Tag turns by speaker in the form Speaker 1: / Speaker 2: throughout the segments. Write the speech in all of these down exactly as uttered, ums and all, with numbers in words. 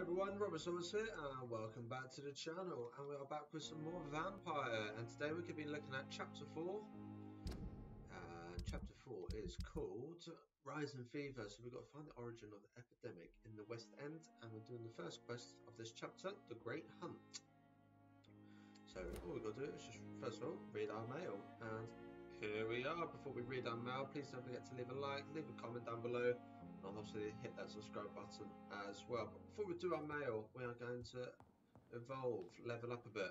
Speaker 1: everyone, Robasorz here, and welcome back to the channel. And we are back with some more Vampyr, and today we're going to be looking at Chapter four. And Chapter four is called Rise and Fever. So we've got to find the origin of the epidemic in the West End, and we're doing the first quest of this chapter, The Great Hunt. So all we've got to do is just, first of all, read our mail. And here we are. Before we read our mail, please don't forget to leave a like, leave a comment down below. And obviously hit that subscribe button as well. But before we do our mail, we are going to evolve, level up a bit.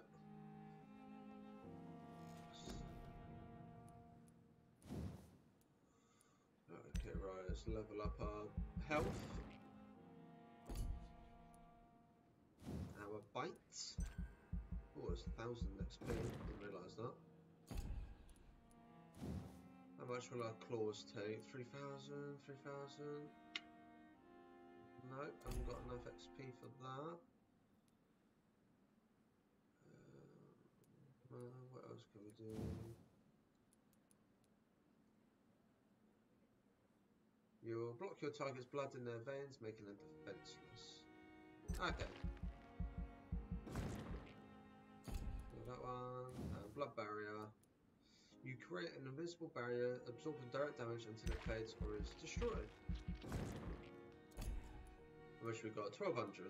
Speaker 1: Okay, right, let's level up our health, our bites. Oh, it's a thousand X P, didn't realise that. How much will our claws take? three thousand, three thousand. No, I haven't got enough X P for that. Uh, uh, what else can we do? You'll block your target's blood in their veins, making them defenseless. Okay. So that one. Uh, blood barrier. You create an invisible barrier, absorbing direct damage until it fades or is destroyed. How much we got? twelve hundred.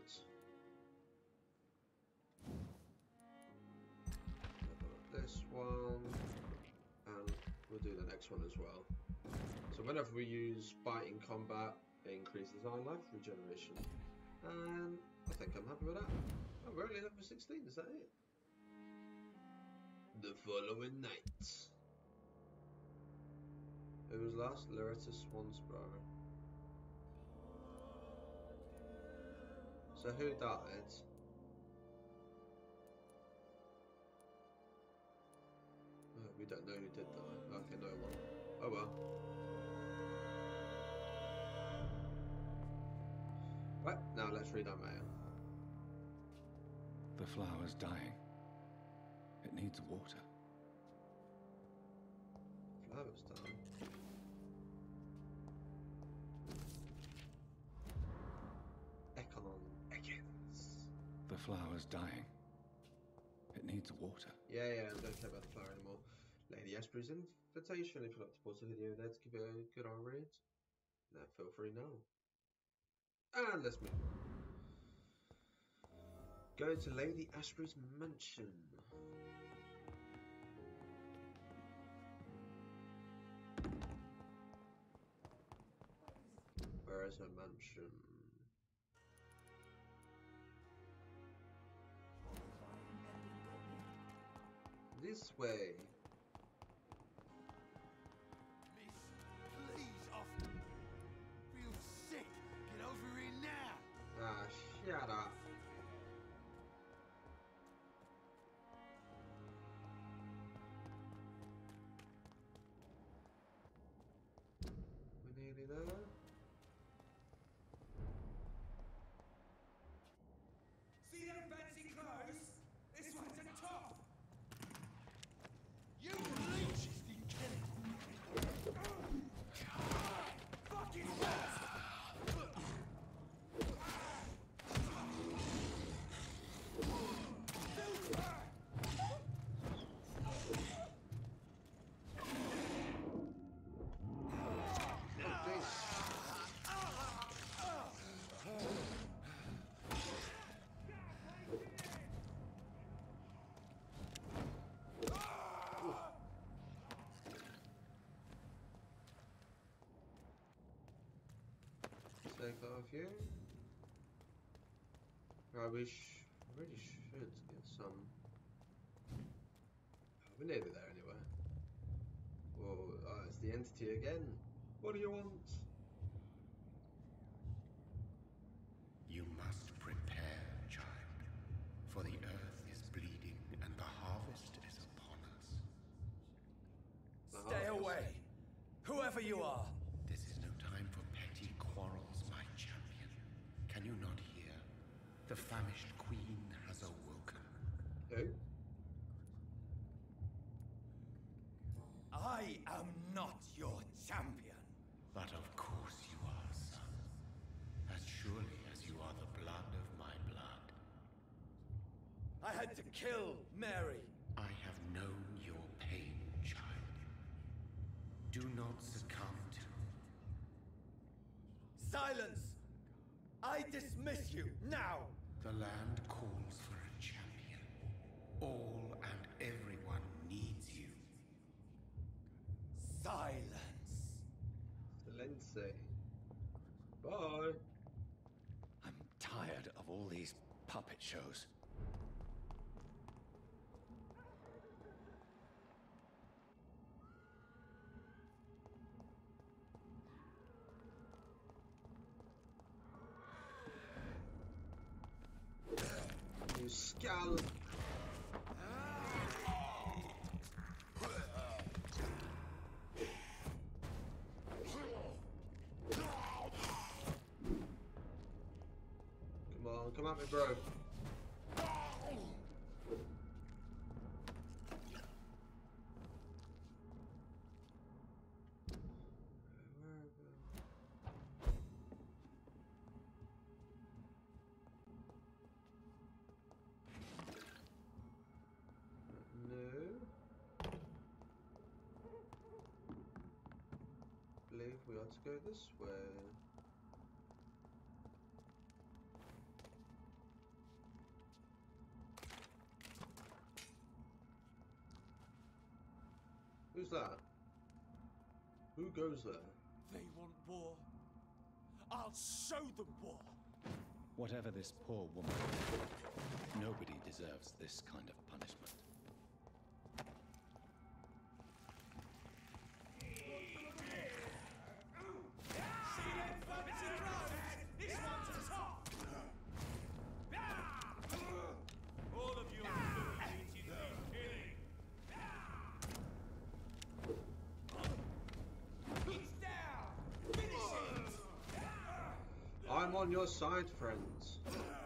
Speaker 1: This one, and we'll do the next one as well. So whenever we use bite in combat, it increases our life regeneration. And I think I'm happy with that. Oh, we're only level sixteen, is that it? The following night. Who was last? Loretta Swansborough. So who died? Oh, we don't know who did die. Okay, no one. Oh well. Right, now let's read our mail.
Speaker 2: The flower's dying. It needs water.
Speaker 1: Flower's dying.
Speaker 2: The flower's dying. It needs water.
Speaker 1: Yeah, yeah, I don't care about the flower anymore. Lady Asprey's invitation. If you'd like to pause the video there to give it a good old read, now feel free now. And let's move on. Go to Lady Asprey's mansion. Where is her mansion? This way.
Speaker 3: Miss, please, I feel sick. Get over here now.
Speaker 1: Ah, shut up. We're nearly there.
Speaker 3: See them fancy clothes? This one's a top. You leeches can kill it. Fucking
Speaker 1: Take that off you. Right, we sh really should get some. Oh, we're nearly there anyway. Whoa, oh, it's the entity again. What do you want?
Speaker 4: You must prepare, child, for the earth is bleeding and the harvest is upon us.
Speaker 1: The
Speaker 3: stay
Speaker 1: harvest.
Speaker 3: away, whoever you are.
Speaker 4: This is no time for petty quarrels, my champion. Can you not hear? The famished queen has awoken.
Speaker 1: Who?
Speaker 3: I am not your champion.
Speaker 4: But of course you are, son. As surely as you are the blood of my
Speaker 3: had to kill Mary.
Speaker 4: I have known your pain, child. Do not succumb to
Speaker 3: Silence! I dismiss you now!
Speaker 4: The land calls for a champion. All and everyone needs you.
Speaker 3: Silence!
Speaker 1: Lindsay. Bye.
Speaker 2: I'm tired of all these puppet shows.
Speaker 1: You scallop. Come on, come at me, bro. I believe we ought to go this way. Who's that? Who goes there?
Speaker 3: They want war. I'll show them war.
Speaker 2: Whatever this poor woman, nobody deserves this kind of punishment.
Speaker 1: I'm on your side, friends.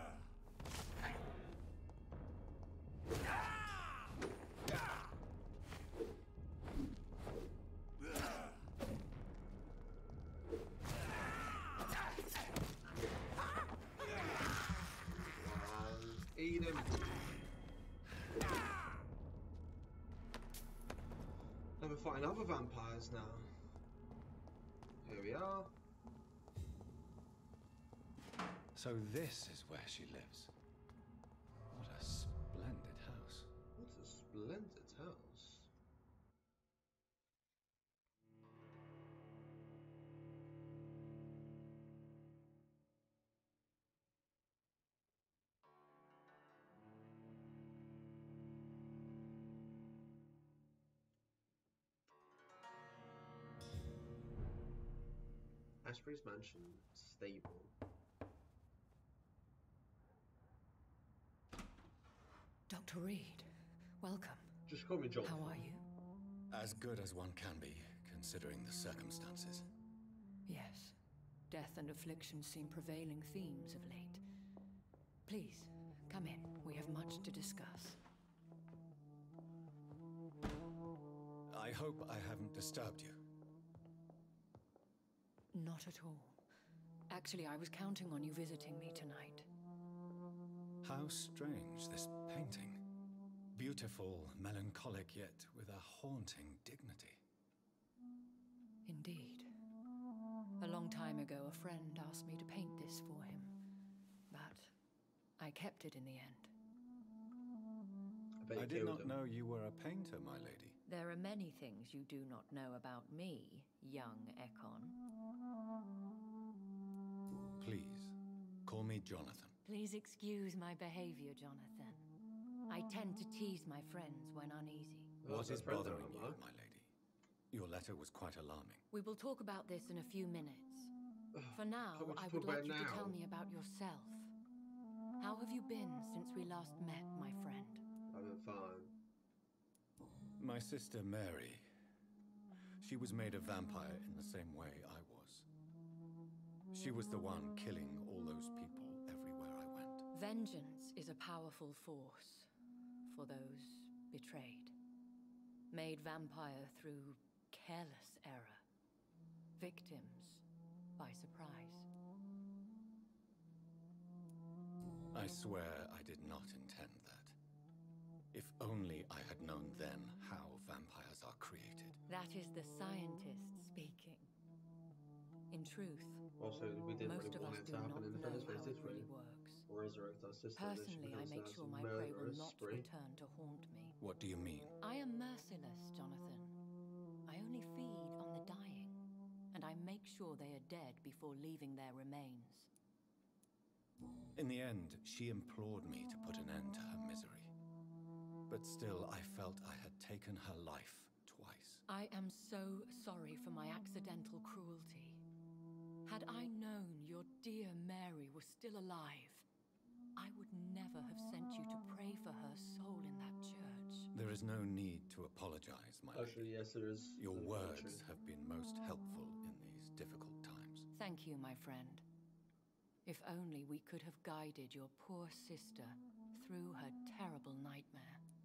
Speaker 1: Eat him. Never fighting other vampires now. Here we are.
Speaker 2: So this is where she lives. What a splendid house.
Speaker 1: What a splendid house. Ashbury's mansion stable.
Speaker 5: Doctor Reid, welcome.
Speaker 1: Just call me John.
Speaker 5: How are you?
Speaker 2: As good as one can be, considering the circumstances.
Speaker 5: Yes. Death and affliction seem prevailing themes of late. Please, come in. We have much to discuss.
Speaker 2: I hope I haven't disturbed you.
Speaker 5: Not at all. Actually, I was counting on you visiting me tonight.
Speaker 2: How strange, this painting. Beautiful, melancholic, yet with a haunting dignity.
Speaker 5: Indeed. A long time ago, a friend asked me to paint this for him. But I kept it in the end.
Speaker 1: I, bet you
Speaker 2: I did
Speaker 1: killed
Speaker 2: not
Speaker 1: him.
Speaker 2: know you were a painter, my lady.
Speaker 5: There are many things you do not know about me, young Ekon.
Speaker 2: Please, call me Jonathan.
Speaker 5: Please excuse my behavior, Jonathan. I tend to tease my friends when uneasy.
Speaker 1: Oh,
Speaker 2: What
Speaker 1: so
Speaker 2: is
Speaker 1: friends
Speaker 2: bothering
Speaker 1: are
Speaker 2: you,
Speaker 1: alive.
Speaker 2: my lady? Your letter was quite alarming.
Speaker 5: We will talk about this in a few minutes.
Speaker 1: Ugh,
Speaker 5: For now,
Speaker 1: can't we just
Speaker 5: I
Speaker 1: talk
Speaker 5: would like
Speaker 1: about
Speaker 5: you
Speaker 1: it
Speaker 5: to tell
Speaker 1: now?
Speaker 5: me about yourself. How have you been since we last met, my friend?
Speaker 1: I've been fine.
Speaker 2: My sister Mary, she was made a vampire in the same way I was. She was the one killing all those people everywhere I went.
Speaker 5: Vengeance is a powerful force for those betrayed. Made vampire through careless error. Victims by surprise.
Speaker 2: I swear I did not intend that. If only I had known then how vampires are created.
Speaker 5: That is the scientist speaking. In truth,
Speaker 1: Also, we didn't
Speaker 5: most
Speaker 1: really
Speaker 5: of
Speaker 1: want
Speaker 5: us
Speaker 1: it
Speaker 5: do
Speaker 1: to
Speaker 5: not
Speaker 1: happen in the
Speaker 5: know
Speaker 1: first place,
Speaker 5: how it
Speaker 1: did we?
Speaker 5: really works.
Speaker 1: Resurrect our sister and then she
Speaker 5: Personally, I
Speaker 1: becomes
Speaker 5: make
Speaker 1: as
Speaker 5: sure my prey will
Speaker 1: murderous
Speaker 5: not
Speaker 1: spree.
Speaker 5: return to haunt me.
Speaker 2: What do you mean?
Speaker 5: I am merciless, Jonathan. I only feed on the dying, and I make sure they are dead before leaving their remains.
Speaker 2: In the end, she implored me to put an end to her misery. But still, I felt I had taken her life twice.
Speaker 5: I am so sorry for my accidental cruelty. Had I known your dear Mary was still alive, I would never have sent you to pray for her soul in that church.
Speaker 2: There is no need to apologize, my
Speaker 1: Actually,
Speaker 2: lady.
Speaker 1: yes, there is.
Speaker 2: Your
Speaker 1: an
Speaker 2: words
Speaker 1: apology.
Speaker 2: have been most helpful in these difficult times.
Speaker 5: Thank you, my friend. If only we could have guided your poor sister through her terrible nightmare.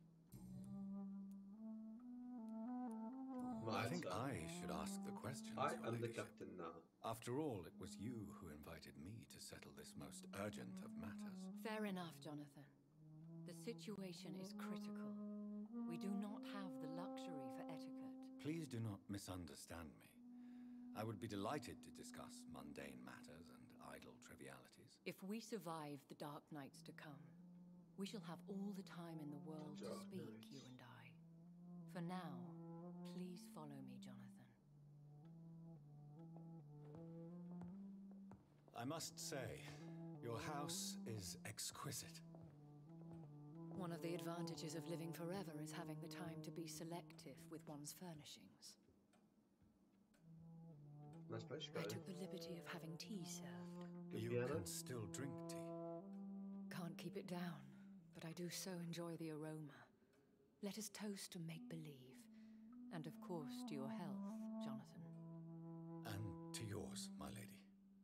Speaker 1: My
Speaker 2: I think
Speaker 1: turn.
Speaker 2: I should ask the questions,
Speaker 1: I
Speaker 2: Your
Speaker 1: am the
Speaker 2: Ladyship.
Speaker 1: captain now.
Speaker 2: After all, it was you who invited me to settle this most urgent of matters.
Speaker 5: Fair enough, Jonathan. The situation is critical. We do not have the luxury for etiquette.
Speaker 2: Please do not misunderstand me. I would be delighted to discuss mundane matters and idle trivialities.
Speaker 5: If we survive the dark nights to come, we shall have all the time in the world to
Speaker 1: Dark
Speaker 5: speak,
Speaker 1: nights.
Speaker 5: you and I. For now, please follow me, Jonathan.
Speaker 2: I must say, your house is exquisite.
Speaker 5: One of the advantages of living forever is having the time to be selective with one's furnishings.
Speaker 1: Nice place to
Speaker 5: I
Speaker 1: go.
Speaker 5: took the liberty of having tea served.
Speaker 1: Good
Speaker 2: You
Speaker 1: piano.
Speaker 2: can still drink tea.
Speaker 5: Can't keep it down, but I do so enjoy the aroma. Let us toast to make-believe. And of course to your health, Jonathan.
Speaker 2: And to yours, my lady.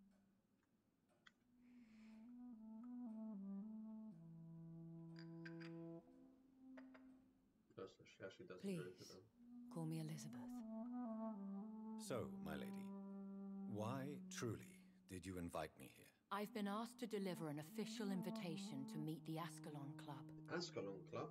Speaker 1: Oh, so she actually does
Speaker 5: Please,
Speaker 1: agree with them.
Speaker 5: call me Elizabeth.
Speaker 2: So, my lady, why truly did you invite me here?
Speaker 5: I've been asked to deliver an official invitation to meet the Ascalon Club.
Speaker 1: Ascalon Club.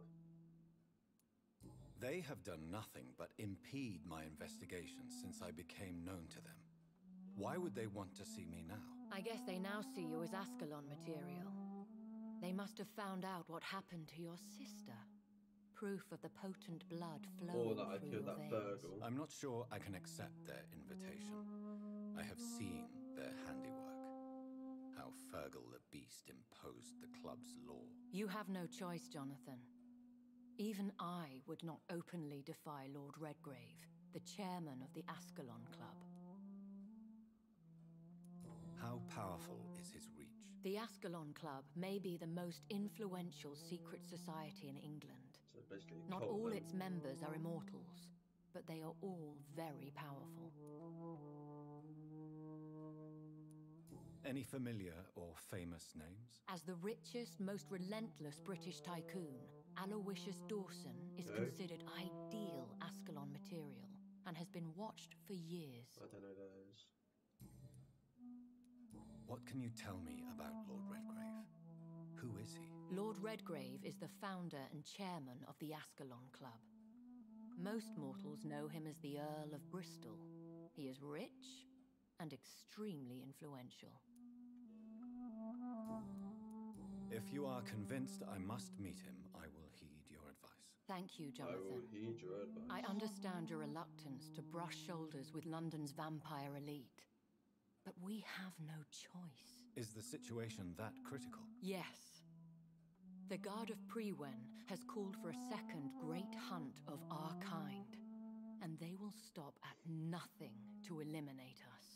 Speaker 2: They have done nothing but impede my investigations since I became known to them. Why would they want to see me now?
Speaker 5: I guess they now see you as Ascalon material. They must have found out what happened to your sister. Proof of the potent blood flowing
Speaker 1: Or that I
Speaker 5: through
Speaker 1: killed
Speaker 5: your
Speaker 1: that
Speaker 5: veins.
Speaker 1: Fergal.
Speaker 2: I'm not sure I can accept their invitation. I have seen their handiwork. How Fergal the Beast imposed the club's law.
Speaker 5: You have no choice, Jonathan. Even I would not openly defy Lord Redgrave, the chairman of the Ascalon Club.
Speaker 2: How powerful is his reach?
Speaker 5: The Ascalon Club may be the most influential secret society in England.
Speaker 1: So basically,
Speaker 5: Not
Speaker 1: cult
Speaker 5: all
Speaker 1: then.
Speaker 5: its members are immortals, but they are all very powerful.
Speaker 2: Any familiar or famous names?
Speaker 5: As the richest, most relentless British tycoon, Aloysius Dawson is
Speaker 1: No.
Speaker 5: considered ideal Ascalon material and has been watched for years.
Speaker 1: I don't know those.
Speaker 2: What can you tell me about Lord Redgrave? Who is he?
Speaker 5: Lord Redgrave is the founder and chairman of the Ascalon Club. Most mortals know him as the Earl of Bristol. He is rich and extremely influential.
Speaker 2: If you are convinced I must meet him, I will heed your advice.
Speaker 5: Thank you,
Speaker 1: I will
Speaker 5: Jonathan.
Speaker 1: heed your advice.
Speaker 5: I understand your reluctance to brush shoulders with London's vampire elite. But we have no choice.
Speaker 2: Is the situation that critical?
Speaker 5: Yes. The Guard of Prewen has called for a second great hunt of our kind. And they will stop at nothing to eliminate us.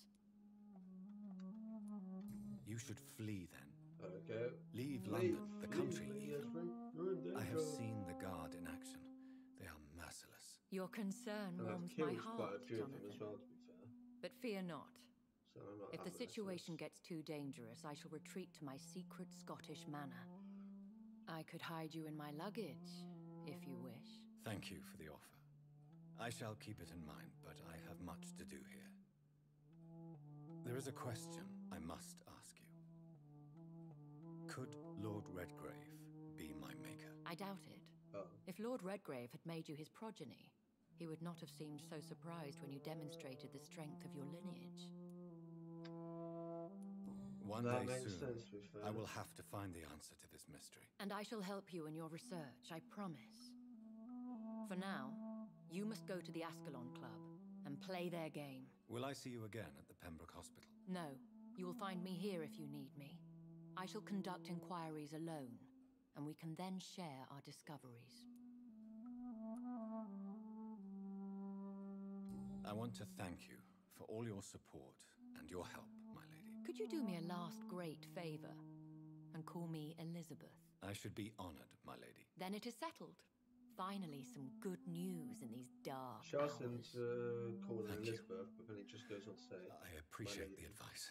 Speaker 2: You should flee then.
Speaker 1: Okay.
Speaker 2: Leave
Speaker 1: Flee,
Speaker 2: London, the
Speaker 1: flee,
Speaker 2: country
Speaker 1: flee,
Speaker 2: even.
Speaker 1: yes, run, run, there
Speaker 2: I
Speaker 1: you
Speaker 2: have
Speaker 1: go.
Speaker 2: seen the Guard in action. They are merciless.
Speaker 5: Your concern
Speaker 1: And I've
Speaker 5: warms
Speaker 1: killed
Speaker 5: my
Speaker 1: quite
Speaker 5: heart,
Speaker 1: a few of them as
Speaker 5: Jonathan.
Speaker 1: well, to be fair.
Speaker 5: But fear not.
Speaker 1: So I'm not
Speaker 5: If the
Speaker 1: that
Speaker 5: situation
Speaker 1: merciless.
Speaker 5: gets too dangerous, I shall retreat to my secret Scottish manor. I could hide you in my luggage, if you wish.
Speaker 2: Thank you for the offer. I shall keep it in mind, but I have much to do here. There is a question I must ask you. Could Lord Redgrave be my maker?
Speaker 5: I doubt it.
Speaker 1: Oh.
Speaker 5: If Lord Redgrave had made you his progeny, he would not have seemed so surprised when you demonstrated the strength of your lineage.
Speaker 2: One
Speaker 1: That
Speaker 2: day
Speaker 1: makes
Speaker 2: soon,
Speaker 1: sense, to be fair.
Speaker 2: I will have to find the answer to this mystery.
Speaker 5: And I shall help you in your research, I promise. For now, you must go to the Ascalon Club and play their game.
Speaker 2: Will I see you again at the Pembroke Hospital?
Speaker 5: No, you will find me here if you need me. I shall conduct inquiries alone, and we can then share our discoveries.
Speaker 2: I want to thank you for all your support and your help, my lady.
Speaker 5: Could you do me a last great favor and call me Elizabeth?
Speaker 2: I should be honored, my lady.
Speaker 5: Then it is settled. Finally, some good news in these dark
Speaker 1: She asked him
Speaker 5: hours.
Speaker 1: to call her
Speaker 2: Thank you.
Speaker 1: Elizabeth, but then he just goes on to say,
Speaker 2: I appreciate
Speaker 1: lady.
Speaker 2: the advice.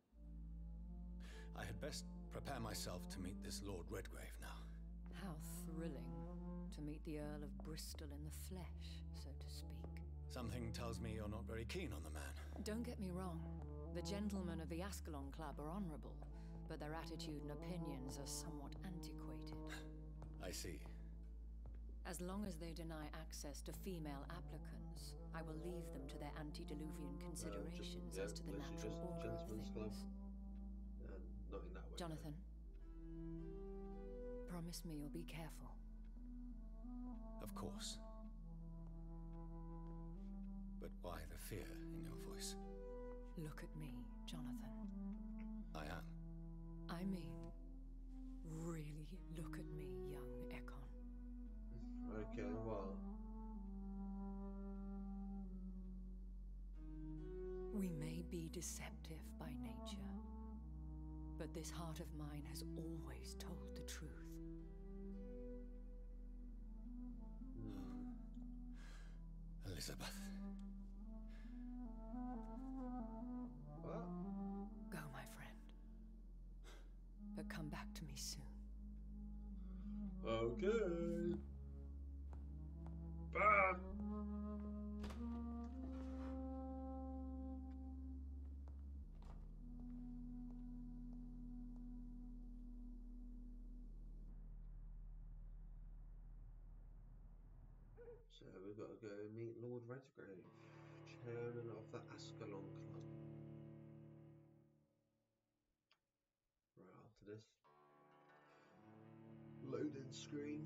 Speaker 2: I had best prepare myself to meet this Lord Redgrave now.
Speaker 5: How thrilling to meet the Earl of Bristol in the flesh, so to speak.
Speaker 2: Something tells me you're not very keen on the man.
Speaker 5: Don't get me wrong. The gentlemen of the Ascalon Club are honorable, but their attitude and opinions are somewhat antiquated.
Speaker 2: I see.
Speaker 5: As long as they deny access to female applicants, I will leave them to their antediluvian considerations
Speaker 1: yeah,
Speaker 5: as to the
Speaker 1: literally
Speaker 5: natural
Speaker 1: just
Speaker 5: order of
Speaker 1: gentlemen's
Speaker 5: things.
Speaker 1: club. And not in that way.
Speaker 5: Jonathan, promise me you'll be careful.
Speaker 2: Of course. But why the fear in your voice?
Speaker 5: Look at me, Jonathan.
Speaker 2: I am.
Speaker 5: I mean, really look at me, young Ekon.
Speaker 1: Okay, well.
Speaker 5: We may be deceptive by nature, but this heart of mine has always told the truth.
Speaker 2: Elizabeth.
Speaker 1: What?
Speaker 5: Go, my friend. But come back to me soon.
Speaker 1: Okay. Bam! So we've got to go meet Lord Redgrave, chairman of the Ascalon Club. Right after this. Loading screen.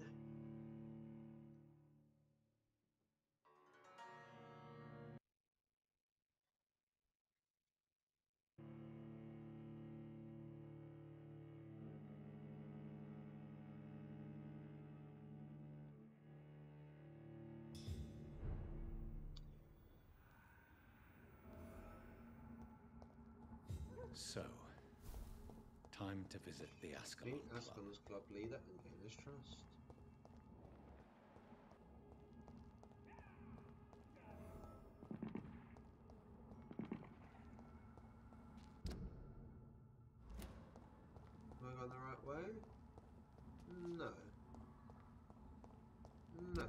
Speaker 2: So, time to visit the Ascalon
Speaker 1: Meet
Speaker 2: Club.
Speaker 1: Ascalon's club leader and gain his trust. Am I going the right way? No. No.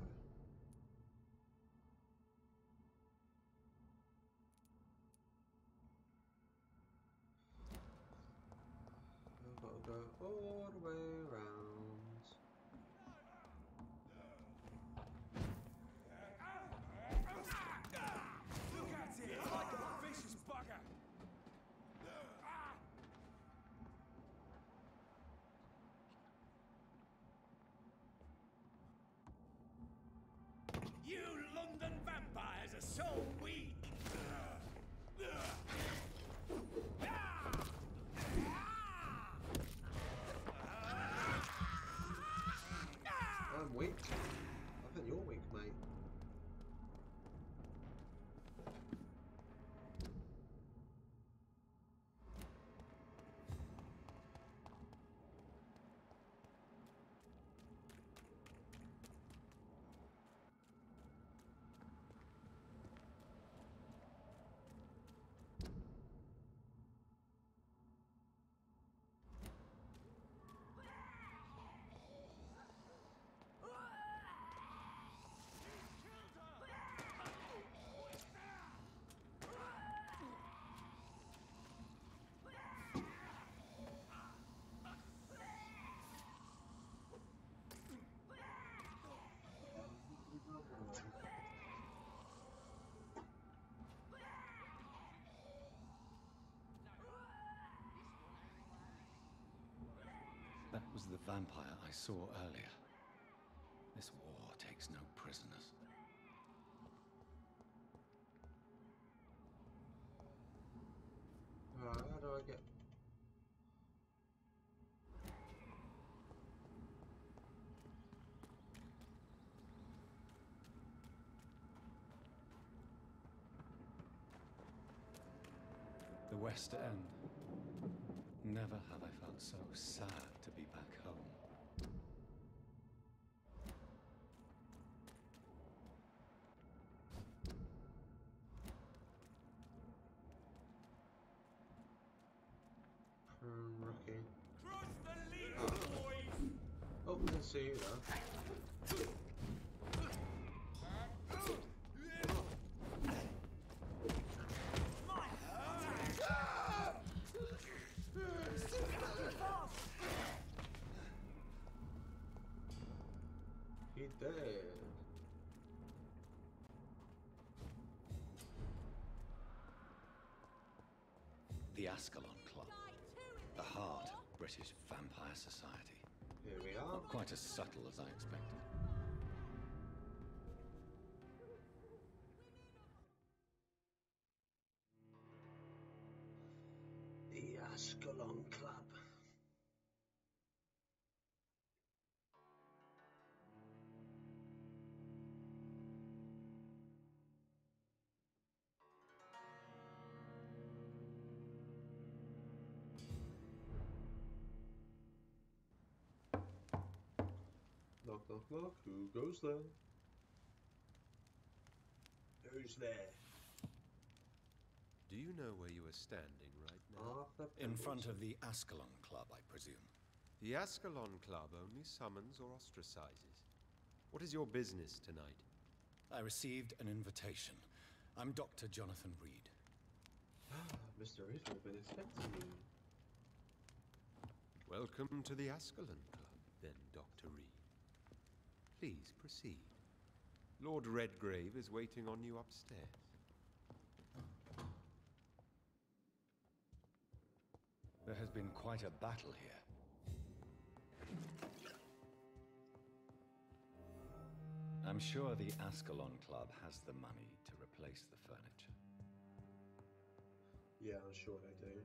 Speaker 1: I've got to go all the way around.
Speaker 3: Look at it! Like a vicious bugger! You London vampires are so weak!
Speaker 1: I'm weak. I think you're weak, mate.
Speaker 2: That was the vampire I saw earlier. This war takes no prisoners.
Speaker 1: Right, how do I get...
Speaker 2: The West End. Never have I felt so sad to be back home.
Speaker 1: Um, Rocky.
Speaker 3: Cross the lead, boys!
Speaker 1: Oh, I can see you now. He dead.
Speaker 2: The Ascalon Club. A hard British vampire society.
Speaker 1: Here we are.
Speaker 2: Not quite as subtle as I expected.
Speaker 1: The Ascalon Club. Knock, knock, knock. Who goes there? Who's there?
Speaker 6: Do you know where you are standing right now?
Speaker 1: Arthur
Speaker 2: In
Speaker 1: Pendleton.
Speaker 2: front of the Ascalon Club, I presume.
Speaker 6: The Ascalon Club only summons or ostracizes. What is your business tonight?
Speaker 2: I received an invitation. I'm Doctor Jonathan Reid.
Speaker 1: Ah, Mister Reid, we've been expecting you.
Speaker 6: Welcome to the Ascalon Club, then, Doctor Reid. Please proceed. Lord Redgrave is waiting on you upstairs.
Speaker 2: There has been quite a battle here. I'm sure the Ascalon Club has the money to replace the furniture.
Speaker 1: Yeah, I'm sure they do.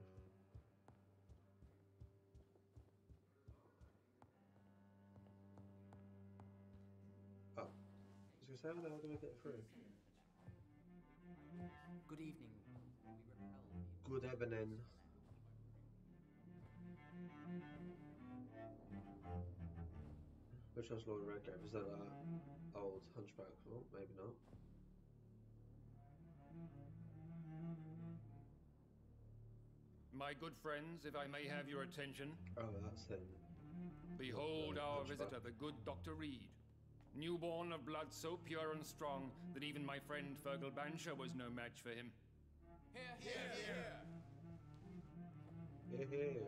Speaker 1: Oh. I was going to say, how the hell do I get through?
Speaker 7: Good evening. We repel the
Speaker 1: Good evening. Which one's Lord Redgrave? Is that that old hunchback? Oh, maybe not.
Speaker 8: My good friends, if I may have your attention,
Speaker 1: Oh, that's him.
Speaker 8: behold
Speaker 1: the
Speaker 8: our
Speaker 1: hunchback.
Speaker 8: visitor, the good Doctor Reid. Newborn of blood so pure and strong that even my friend Fergal Bansher was no match for him.
Speaker 1: Here, here.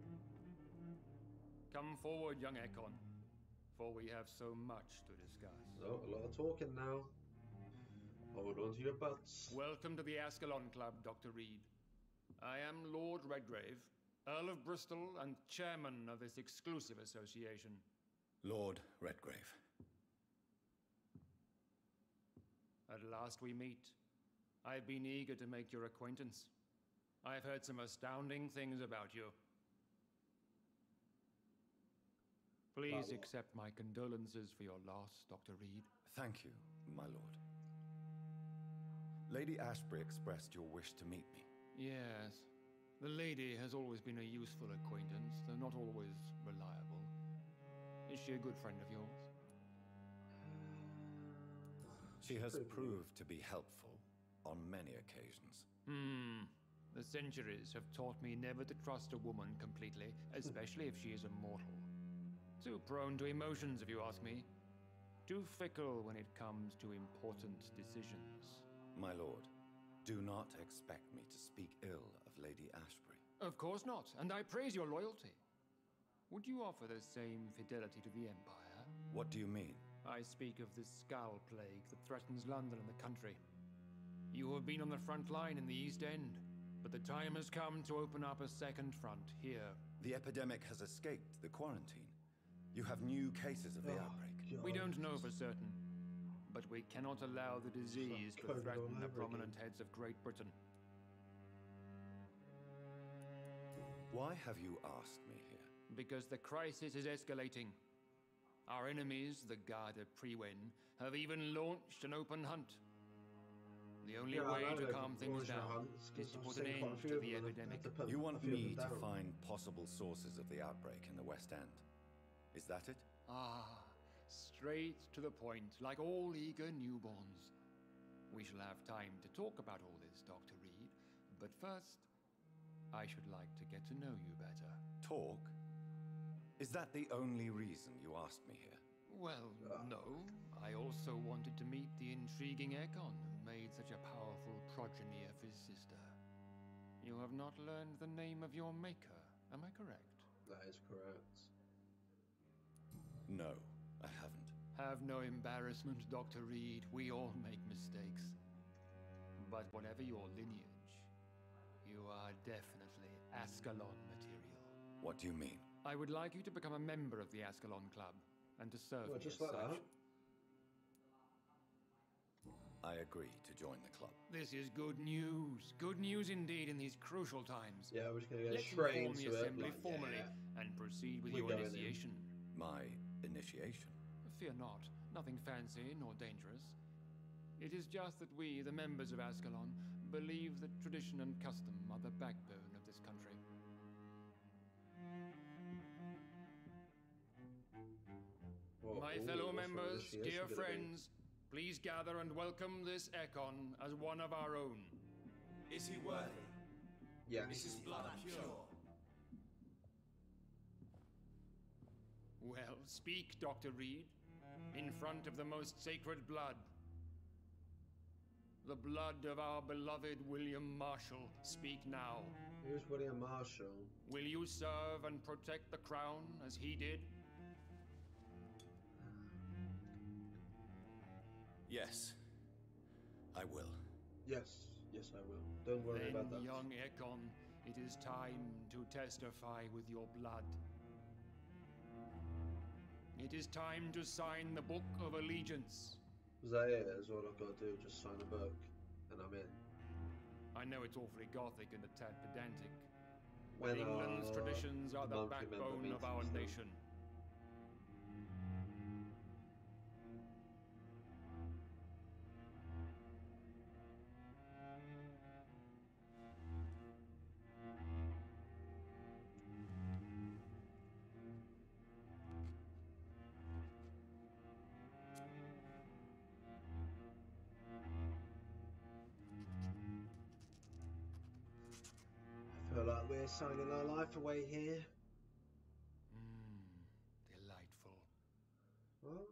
Speaker 8: Come forward, young Ekon, for we have so much to discuss.
Speaker 1: Oh, a lot of talking now. Hold on to your butts.
Speaker 8: Welcome to the Ascalon Club, Doctor Reid. I am Lord Redgrave, Earl of Bristol and chairman of this exclusive association.
Speaker 2: Lord Redgrave.
Speaker 8: At last we meet. I've been eager to make your acquaintance. I've heard some astounding things about you. Please
Speaker 1: Wow.
Speaker 8: accept my condolences for your loss, Doctor Reid.
Speaker 2: Thank you, my lord. Lady Ashbury expressed your wish to meet me.
Speaker 8: Yes. The lady has always been a useful acquaintance, though not always reliable. Is she a good friend of yours?
Speaker 2: She has
Speaker 1: Pretty good.
Speaker 2: proved to be helpful on many occasions.
Speaker 8: Hmm. The centuries have taught me never to trust a woman completely, especially if she is a mortal. Too prone to emotions, if you ask me. Too fickle when it comes to important decisions.
Speaker 2: My lord, do not expect me to speak ill of Lady Ashbury.
Speaker 8: Of course not, and I praise your loyalty. Would you offer the same fidelity to the Empire?
Speaker 2: What do you mean?
Speaker 8: I speak of the Skull Plague that threatens London and the country. You have been on the front line in the East End, but the time has come to open up a second front here
Speaker 2: The epidemic has escaped the quarantine. You have new cases of the
Speaker 1: Oh,
Speaker 2: outbreak.
Speaker 1: God.
Speaker 8: We don't know for certain, but we cannot allow the disease to
Speaker 1: COVID
Speaker 8: threaten
Speaker 1: all
Speaker 8: the
Speaker 1: over
Speaker 8: prominent
Speaker 1: again.
Speaker 8: heads of Great Britain.
Speaker 2: Why have you asked me here?
Speaker 8: Because the crisis is escalating. Our enemies, the Garda Priwen, have even launched an open hunt. The only
Speaker 1: Yeah, I
Speaker 8: way
Speaker 1: know
Speaker 8: to
Speaker 1: they've
Speaker 8: calm things
Speaker 1: launched a
Speaker 8: down
Speaker 1: hunt,
Speaker 8: is
Speaker 1: 'cause
Speaker 8: to
Speaker 1: I've
Speaker 8: put an
Speaker 1: seen quite a
Speaker 8: end
Speaker 1: few
Speaker 8: to
Speaker 1: of
Speaker 8: the
Speaker 1: them and I've
Speaker 8: epidemic.
Speaker 1: had to put
Speaker 2: You
Speaker 1: a
Speaker 2: want
Speaker 1: few of
Speaker 2: me
Speaker 1: them
Speaker 2: to
Speaker 1: down.
Speaker 2: find possible sources of the outbreak in the West End. Is that it?
Speaker 8: Ah, straight to the point, like all eager newborns. We shall have time to talk about all this, Doctor Reid, but first, I should like to get to know you better.
Speaker 2: Talk? Is that the only reason you asked me here?
Speaker 8: Well,
Speaker 1: Ah.
Speaker 8: no. I also wanted to meet the intriguing Ekon who made such a powerful progeny of his sister. You have not learned the name of your maker, am I correct?
Speaker 1: That is correct.
Speaker 2: No, I haven't.
Speaker 8: Have no embarrassment, Doctor Reid. We all make mistakes. But whatever your lineage, you are definitely Ascalon material.
Speaker 2: What do you mean?
Speaker 8: I would like you to become a member of the Ascalon Club, and to serve
Speaker 1: Well,
Speaker 8: me
Speaker 1: just
Speaker 8: as
Speaker 1: like
Speaker 8: such.
Speaker 1: that.
Speaker 2: I agree to join the club.
Speaker 8: This is good news. Good news indeed in these crucial times.
Speaker 1: Yeah, we're just gonna get
Speaker 8: Let's
Speaker 1: straight
Speaker 8: inform
Speaker 1: into
Speaker 8: the
Speaker 1: it.
Speaker 8: assembly
Speaker 1: Like,
Speaker 8: formally
Speaker 1: yeah.
Speaker 8: and proceed with
Speaker 1: We're
Speaker 8: your
Speaker 1: going in.
Speaker 8: initiation.
Speaker 2: My initiation?
Speaker 8: Fear not, nothing fancy nor dangerous. It is just that we, the members of Ascalon, believe that tradition and custom are the backbone of this country.
Speaker 1: Well,
Speaker 8: My
Speaker 1: ooh,
Speaker 8: fellow
Speaker 1: what's my
Speaker 8: members,
Speaker 1: initiation
Speaker 8: dear
Speaker 1: gonna be?
Speaker 8: friends, please gather and welcome this Ekon as one of our own.
Speaker 3: Is he worthy?
Speaker 1: Yes.
Speaker 3: Is his blood pure?
Speaker 8: Well, speak, Doctor Reid, in front of the most sacred blood. The blood of our beloved William Marshall. Speak now.
Speaker 1: Who's William Marshall?
Speaker 8: Will you serve and protect the crown as he did?
Speaker 2: Yes, I will.
Speaker 1: Yes, yes, I will. Don't worry
Speaker 8: Then,
Speaker 1: about that.
Speaker 8: young Ekon, it is time to testify with your blood. It is time to sign the Book of Allegiance.
Speaker 1: Is that it? Is all I've got to do? Just sign a book, and I'm in.
Speaker 8: I know it's awfully gothic and a tad pedantic,
Speaker 1: When
Speaker 8: but England's
Speaker 1: are
Speaker 8: traditions are
Speaker 1: the
Speaker 8: the
Speaker 1: monthly member
Speaker 8: backbone of our
Speaker 1: meetings then?
Speaker 8: nation.
Speaker 1: I feel like we're signing our life away here.
Speaker 8: Mmm, delightful.
Speaker 1: What?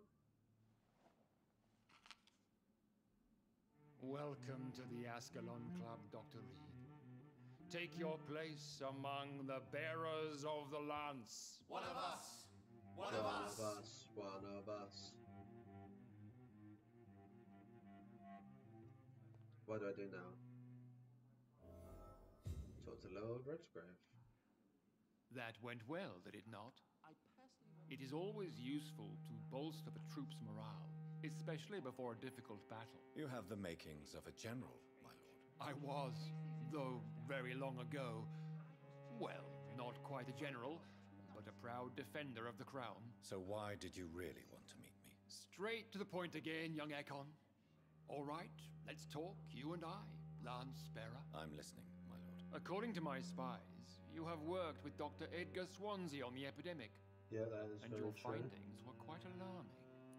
Speaker 8: Welcome to the Ascalon Club, Doctor Reid. Take your place among the bearers of the lance.
Speaker 3: One of us! One,
Speaker 1: One
Speaker 3: of
Speaker 1: of
Speaker 3: us!
Speaker 1: us. One of us. What do I do now? Talk to Lord Redgrave.
Speaker 8: That went well, did it not? It is always useful to bolster the troops' morale, especially before a difficult battle.
Speaker 2: You have the makings of a general, my lord.
Speaker 8: I was, though very long ago, well, not quite a general, but a proud defender of the crown.
Speaker 2: So why did you really want to meet me?
Speaker 8: Straight to the point again, young Ekon. All right, let's talk, you and I, Lance Sparrow.
Speaker 2: I'm listening, my lord.
Speaker 8: According to my spies, you have worked with Doctor Edgar Swansea on the epidemic,
Speaker 1: Yeah, that is
Speaker 8: and
Speaker 1: very
Speaker 8: your
Speaker 1: true.
Speaker 8: findings were quite alarming.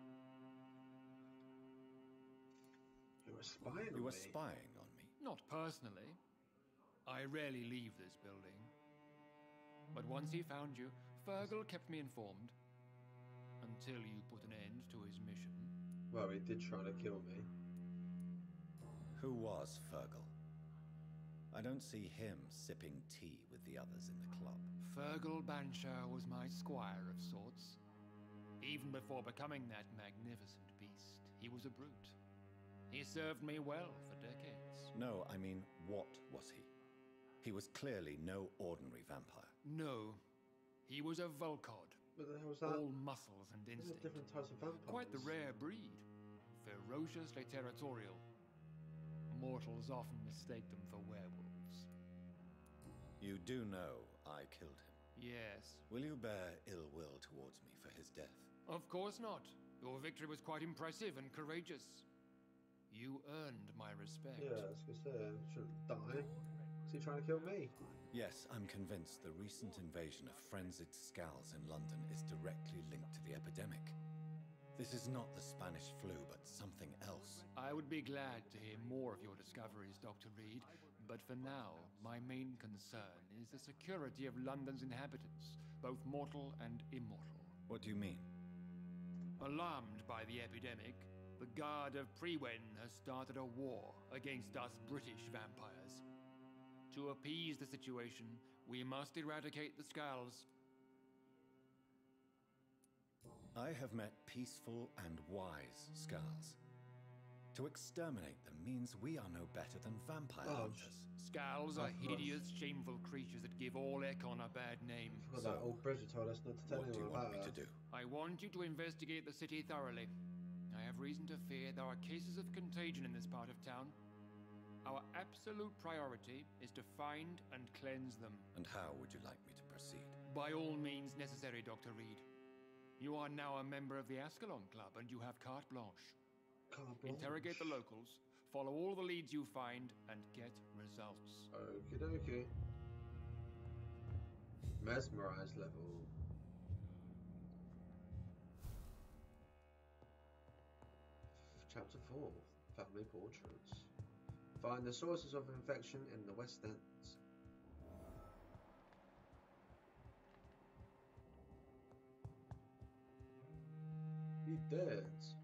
Speaker 1: You were spying
Speaker 2: You
Speaker 1: on
Speaker 2: were
Speaker 1: me.
Speaker 2: spying on me.
Speaker 8: Not personally. I rarely leave this building. But once he found you, Fergal kept me informed. Until you put an end to his mission.
Speaker 1: Well, he did try to kill me.
Speaker 2: Who was Fergal? I don't see him sipping tea with the others in the club.
Speaker 8: Fergal Banshire was my squire of sorts. Even before becoming that magnificent beast, he was a brute. He served me well for decades.
Speaker 2: No, I mean, what was he? He was clearly no ordinary vampire.
Speaker 8: No, He was a Volcod.
Speaker 1: What the hell was that?
Speaker 8: All muscles and
Speaker 1: There's
Speaker 8: instinct.
Speaker 1: different types of vampires.
Speaker 8: Quite the rare breed. Ferociously territorial. Mortals often mistake them for werewolves.
Speaker 2: You do know I killed him.
Speaker 8: Yes.
Speaker 2: Will you bear ill will towards me for his death?
Speaker 8: Of course not. Your victory was quite impressive and courageous. You earned my respect.
Speaker 1: Yeah, I was gonna say, I shouldn't die. Is he trying to kill me?
Speaker 2: Yes, I'm convinced the recent invasion of frenzied scowls in London is directly linked to the epidemic. This is not the Spanish flu, but something else.
Speaker 8: I would be glad to hear more of your discoveries, Doctor Reid, but for now, my main concern is the security of London's inhabitants, both mortal and immortal.
Speaker 2: What do you mean?
Speaker 8: Alarmed by the epidemic, the Guard of Prewen has started a war against us British vampires. To appease the situation, we must eradicate the Skulls.
Speaker 2: I have met peaceful and wise Skulls. To exterminate them means we are no better than vampire
Speaker 1: Oh,
Speaker 2: hunters.
Speaker 8: Skulls are hideous, shameful creatures that give all Ekon a bad name.
Speaker 1: Well,
Speaker 2: So,
Speaker 1: that old Bridget told us not to tell
Speaker 2: What do you
Speaker 1: anyone
Speaker 2: want
Speaker 1: about
Speaker 2: me
Speaker 1: her.
Speaker 2: to do?
Speaker 8: I want you to investigate the city thoroughly. I have reason to fear there are cases of contagion in this part of town. Our absolute priority is to find and cleanse them.
Speaker 2: And how would you like me to proceed?
Speaker 8: By all means necessary, Doctor Reid. You are now a member of the Ascalon Club and you have carte blanche.
Speaker 1: Carte blanche.
Speaker 8: Interrogate the locals, follow all the leads you find, and get results.
Speaker 1: Okie dokie. Mesmerize level. Chapter four. Family Portraits. Find the sources of infection in the West End. He dead.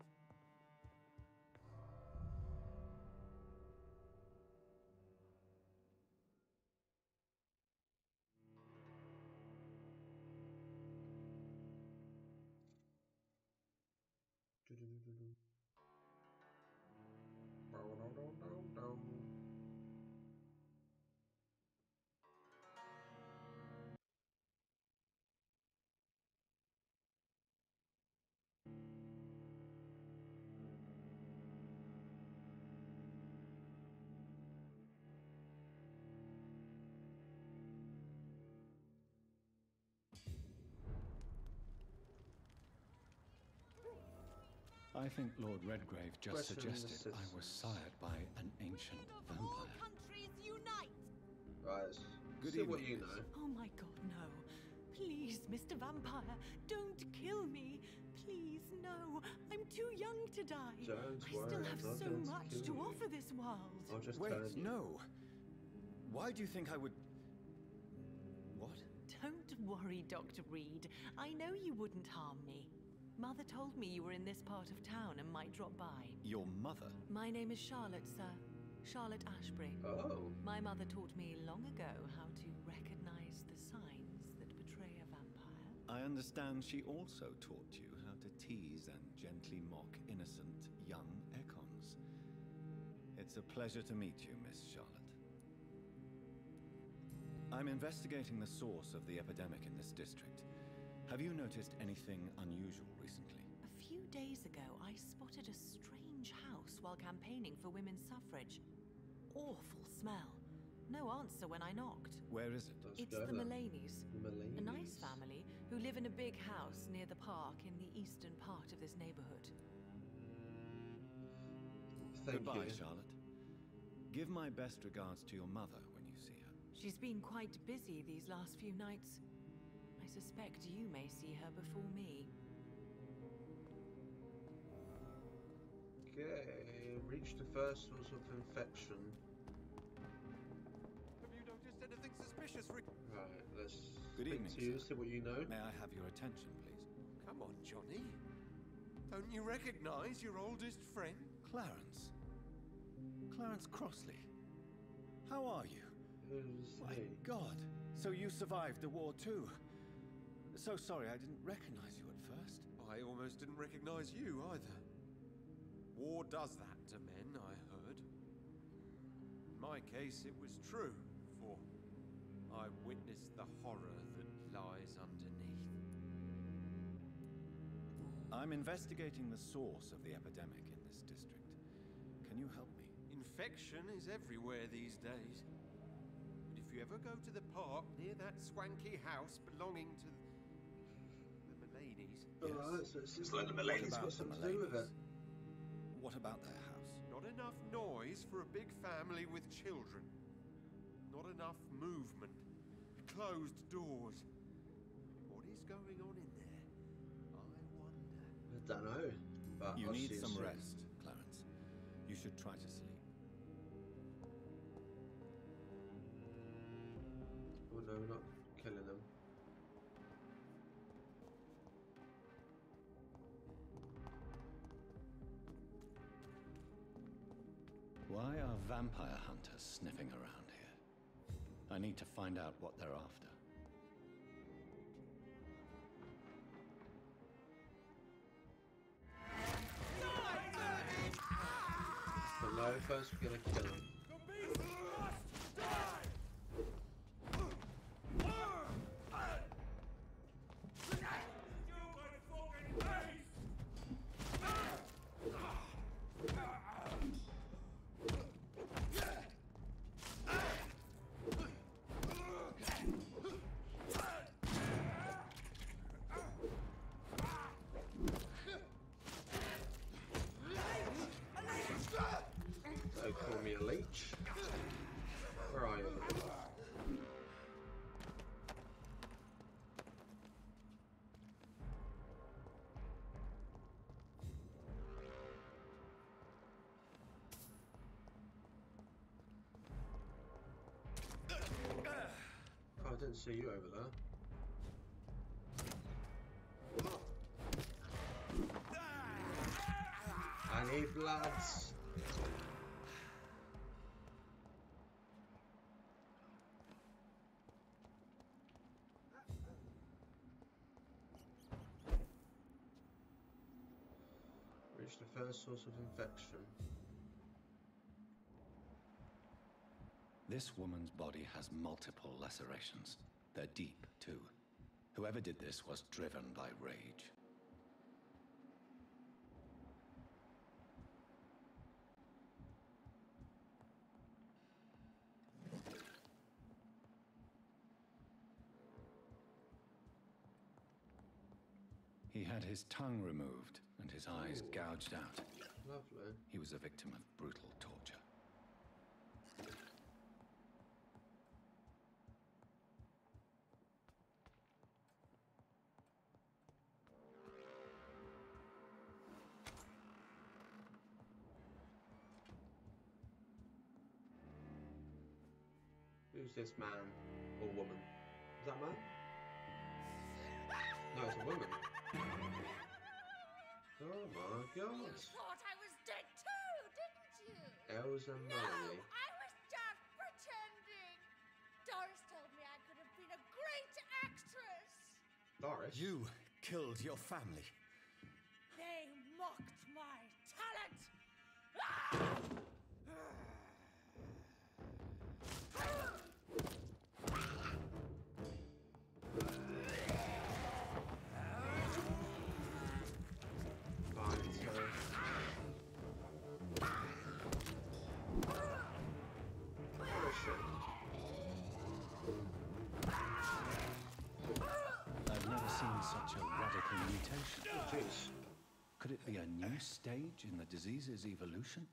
Speaker 2: I think Lord Redgrave just
Speaker 1: Question
Speaker 2: suggested I was sired by an ancient
Speaker 9: All
Speaker 2: vampire.
Speaker 9: countries unite!
Speaker 1: Right.
Speaker 2: Good
Speaker 1: See what
Speaker 2: evening,
Speaker 1: you
Speaker 2: miss.
Speaker 1: know.
Speaker 5: Oh my god, no. Please, Mister Vampire, don't kill me. Please, no. I'm too young to die.
Speaker 1: Don't
Speaker 5: I
Speaker 1: worry,
Speaker 5: still
Speaker 1: I'm
Speaker 5: have
Speaker 1: not
Speaker 5: so
Speaker 1: going to
Speaker 5: much
Speaker 1: kill
Speaker 5: to
Speaker 1: you.
Speaker 5: offer this world.
Speaker 1: I'll just
Speaker 2: Wait,
Speaker 1: turn you.
Speaker 2: no. Why do you think I would... What?
Speaker 5: Don't worry, Doctor Reid. I know you wouldn't harm me. Mother told me you were in this part of town and might drop by.
Speaker 2: Your mother?
Speaker 5: My name is Charlotte, sir. Charlotte Ashbury.
Speaker 1: Oh.
Speaker 5: My mother taught me long ago how to recognize the signs that betray a vampire.
Speaker 2: I understand she also taught you how to tease and gently mock innocent young Ekons. It's a pleasure to meet you, Miss Charlotte. I'm investigating the source of the epidemic in this district. Have you noticed anything unusual recently?
Speaker 5: A few days ago, I spotted a strange house while campaigning for women's suffrage. Awful smell. No answer when I knocked.
Speaker 2: Where is it?
Speaker 1: Let's
Speaker 5: It's
Speaker 1: go
Speaker 5: the
Speaker 1: then.
Speaker 5: Mullaneys.
Speaker 1: Mullaneys.
Speaker 5: A nice family who live in a big house near the park in the eastern part of this neighborhood.
Speaker 1: Thank
Speaker 2: Goodbye,
Speaker 1: you.
Speaker 2: Charlotte. Give my best regards to your mother when you see her.
Speaker 5: She's been quite busy these last few nights. I suspect you may see her before me.
Speaker 1: Okay, reach the first source of infection.
Speaker 6: Have you noticed anything suspicious? Rick?
Speaker 1: Right, let's
Speaker 2: Good
Speaker 1: speak
Speaker 2: evening,
Speaker 1: to you,
Speaker 2: sir.
Speaker 1: see what you know.
Speaker 2: May I have your attention, please?
Speaker 6: Come on, Johnny. Don't you recognize your oldest friend?
Speaker 2: Clarence. Clarence Crossley. How are you?
Speaker 1: Who's
Speaker 2: My
Speaker 1: he?
Speaker 2: God. So you survived the war too. So sorry I didn't recognize you at first.
Speaker 6: I almost didn't recognize you either. War does that to men, I heard. In my case, it was true, for I witnessed the horror that lies underneath.
Speaker 2: I'm investigating the source of the epidemic in this district. Can you help me?
Speaker 6: Infection is everywhere these days. But if you ever go to the park near that swanky house belonging to the Mulaney's...
Speaker 1: Alright, so it's just like the Mulaney's got something to do with it.
Speaker 2: What about their house?
Speaker 6: Not enough noise for a big family with children. Not enough movement. Closed doors. What is going on in there? I wonder.
Speaker 1: I don't know. But
Speaker 2: You
Speaker 1: I'll
Speaker 2: need
Speaker 1: see
Speaker 2: some
Speaker 1: soon.
Speaker 2: rest, Clarence. You should try to sleep.
Speaker 1: Oh no, we're not killing them.
Speaker 2: Why are vampire hunters sniffing around here? I need to find out what they're after.
Speaker 1: Hello, first we're gonna kill them. Don't call me a leech. Where are you? Oh, I didn't see you over there. I need bloods. Reach the first source of infection.
Speaker 2: This woman's body has multiple lacerations. They're deep, too. Whoever did this was driven by rage. He had his tongue removed and his eyes
Speaker 1: Ooh.
Speaker 2: gouged out.
Speaker 1: Lovely.
Speaker 2: He was a victim of brutal torture.
Speaker 1: Who's this man or woman? Is that a man? No, it's a woman. Oh my god.
Speaker 9: You thought I was dead too, didn't you?
Speaker 1: Elsa
Speaker 9: No,
Speaker 1: Molly.
Speaker 9: I was just pretending. Doris told me I could have been a great actress.
Speaker 1: Doris?
Speaker 2: You killed your family.
Speaker 9: They mocked my talent. Ah!
Speaker 1: Fine, so... Where is she?
Speaker 2: I've never seen such a radical mutation.
Speaker 1: Oh, jeez.
Speaker 2: Could it be a new stage in the disease's evolution?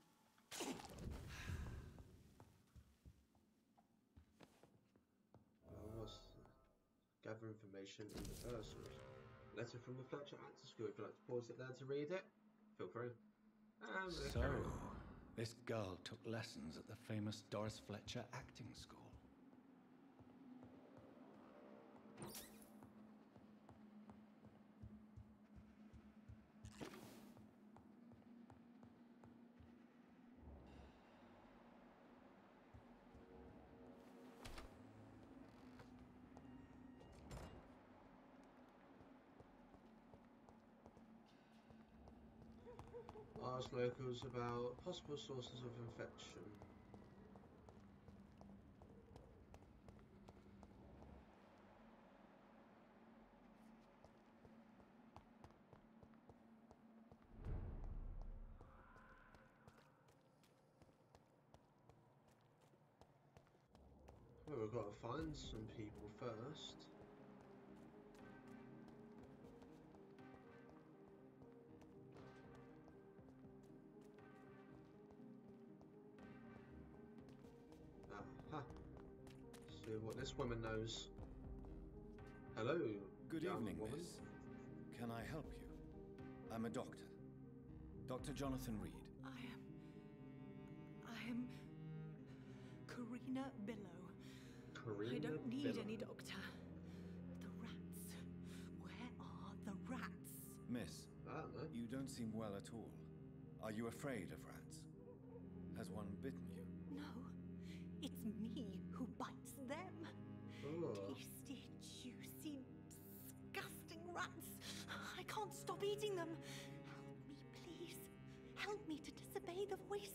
Speaker 1: What's gather information in the first source. Letter from the Fletcher Actor School. If you'd like to pause it there to read it, feel free. Um,
Speaker 2: So, this girl took lessons at the famous Doris Fletcher acting school.
Speaker 1: ask locals about possible sources of infection. we've got to find some people first. Aha. See what this woman knows. Hello.
Speaker 2: Good
Speaker 1: young
Speaker 2: evening,
Speaker 1: woman.
Speaker 2: miss. Can I help you? I'm a doctor. Doctor Jonathan Reid.
Speaker 5: I am... I am... Karina Billow.
Speaker 1: Karina
Speaker 5: I don't need
Speaker 1: Billow.
Speaker 5: any doctor. The rats. Where are the rats?
Speaker 2: Miss,
Speaker 1: I don't know.
Speaker 2: you don't seem well at all. Are you afraid of rats? Has one bitten you?
Speaker 5: No. It's me who bites them.
Speaker 1: Oh.
Speaker 5: Tasty, juicy, disgusting rats. I can't stop eating them. Help me, please. Help me to disobey the voice.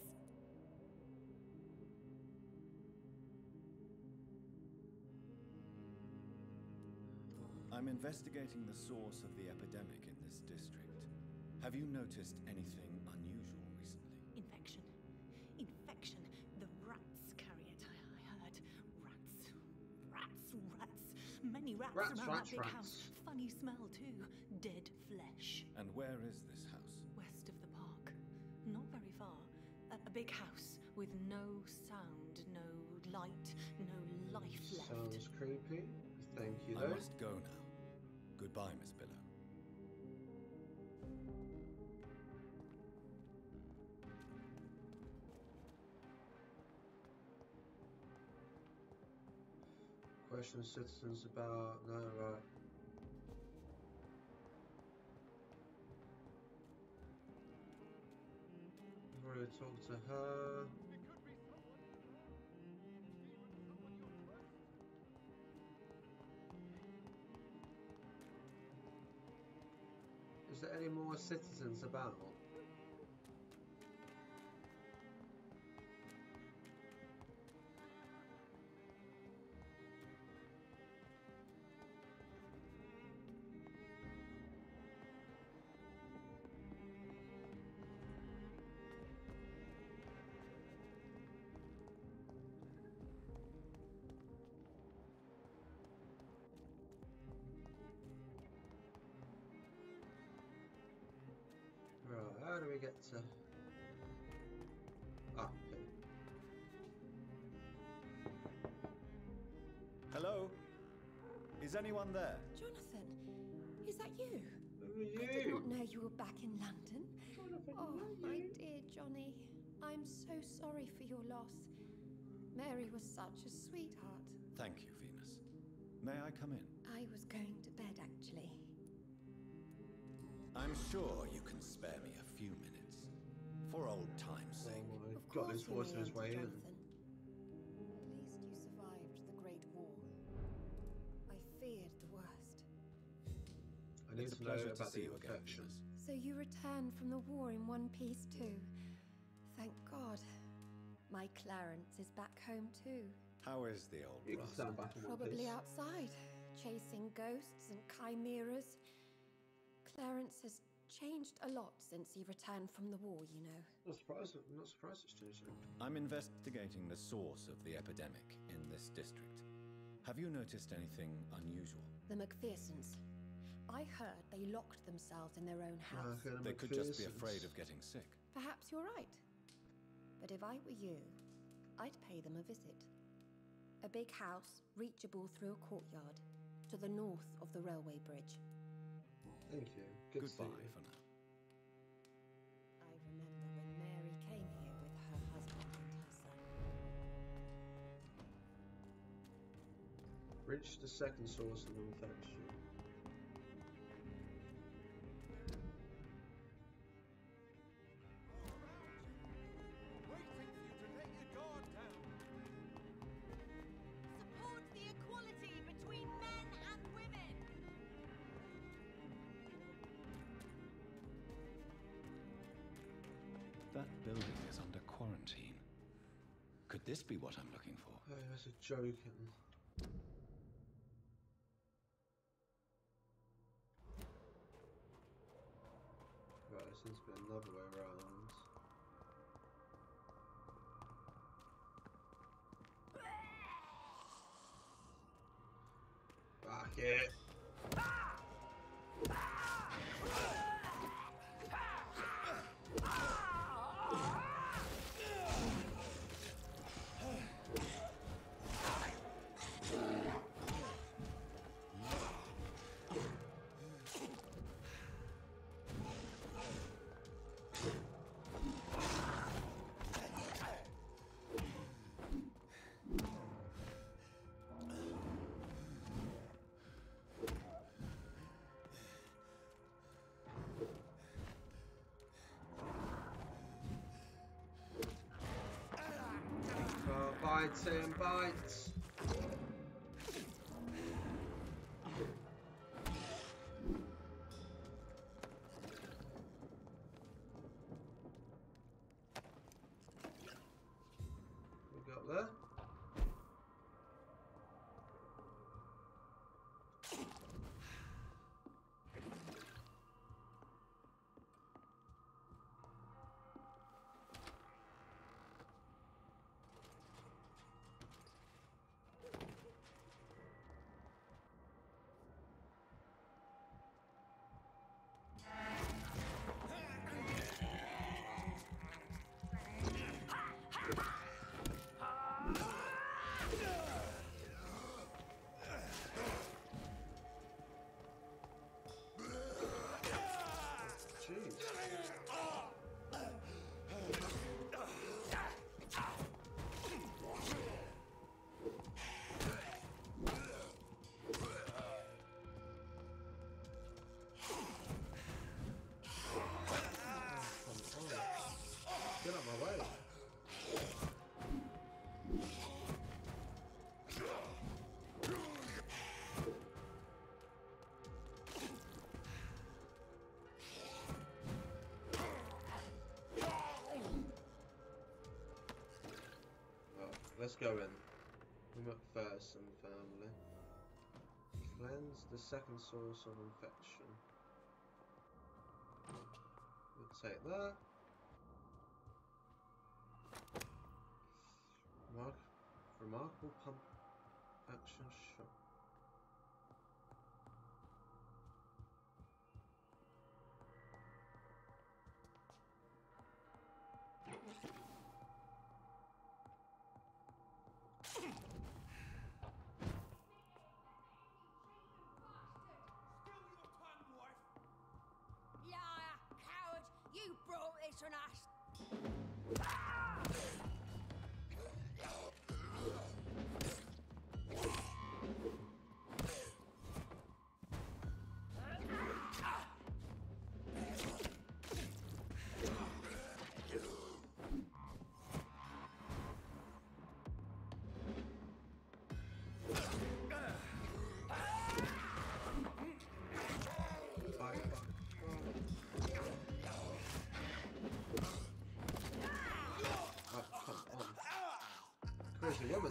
Speaker 2: I'm investigating the source of the epidemic in this district. Have you noticed anything unusual recently?
Speaker 5: Infection. Infection. The rats carry it, I, I heard. Rats. Rats, rats. Many rats,
Speaker 1: Rats,
Speaker 5: around
Speaker 1: rats,
Speaker 5: that big
Speaker 1: rats.
Speaker 5: house. Funny smell, too. Dead flesh.
Speaker 2: And where is this house?
Speaker 5: West of the park. Not very far. A, a big house with no sound, no light, no life left.
Speaker 1: Sounds creepy. Thank you,
Speaker 2: I
Speaker 1: though.
Speaker 2: must go now. Goodbye, Miss Billow.
Speaker 1: Question citizens about... No, right. I've already talked to her. Is there any more citizens about? Right, how do we get to... Ah, okay.
Speaker 2: Hello? Is anyone there?
Speaker 10: Jonathan, is that you?
Speaker 1: Who are
Speaker 10: I did
Speaker 1: you?
Speaker 10: not know you were back in London.
Speaker 1: Jonathan,
Speaker 10: Oh,
Speaker 1: who are
Speaker 10: my
Speaker 1: you?
Speaker 10: dear Johnny, I'm so sorry for your loss. Mary was such a sweetheart.
Speaker 2: Thank you, Venus. May I come in?
Speaker 10: I was going to bed, actually.
Speaker 2: I'm sure you can spare me a few minutes. For old time's
Speaker 1: Oh
Speaker 2: sake.
Speaker 1: my
Speaker 10: Of
Speaker 1: god,
Speaker 10: course
Speaker 1: his
Speaker 10: you
Speaker 1: voice
Speaker 10: may
Speaker 1: on his
Speaker 10: enter,
Speaker 1: way in.
Speaker 10: Jonathan. At least you survived the Great War. I feared the worst.
Speaker 1: I need
Speaker 2: It's
Speaker 1: to
Speaker 2: a
Speaker 1: know
Speaker 2: pleasure to
Speaker 1: about
Speaker 2: see
Speaker 1: the
Speaker 2: you again,
Speaker 1: infection.
Speaker 2: Venus.
Speaker 10: So you returned from the war in one piece too. Thank God. My Clarence is back home too.
Speaker 2: How is the old
Speaker 1: You can stand
Speaker 2: rascal?
Speaker 1: back in one
Speaker 10: Probably
Speaker 1: piece.
Speaker 10: outside, chasing ghosts and chimeras. Clarence has changed a lot since he returned from the war, you know.
Speaker 1: Not surprised. I'm not surprised it's changed.
Speaker 2: I'm investigating the source of the epidemic in this district. Have you noticed anything unusual?
Speaker 10: The McPhersons. I heard they locked themselves in their own house.
Speaker 1: Okay, the
Speaker 2: They could just be
Speaker 1: McPhersons.
Speaker 2: afraid of getting sick.
Speaker 10: Perhaps you're right. But if I were you, I'd pay them a visit. A big house, reachable through a courtyard, to the north of the railway bridge.
Speaker 1: Thank you. Good to see
Speaker 2: Goodbye
Speaker 1: you.
Speaker 2: for now.
Speaker 10: I remember when Mary came here with her husband and her son.
Speaker 1: Reach the second source of the infection.
Speaker 3: Waiting for you to let your guard down.
Speaker 9: Support the equality between men and women.
Speaker 2: That building is under quarantine. Could this be what I'm looking for?
Speaker 1: Oh, that's a joking. Right, there seems to be another way around. it. Bites and bites. We got there. Get out of my way. Oh, let's go in. We first and family. Cleanse the second source of infection. We'll take that. Remark remarkable pump action shot.
Speaker 9: You brought this on us.
Speaker 1: Crazy woman.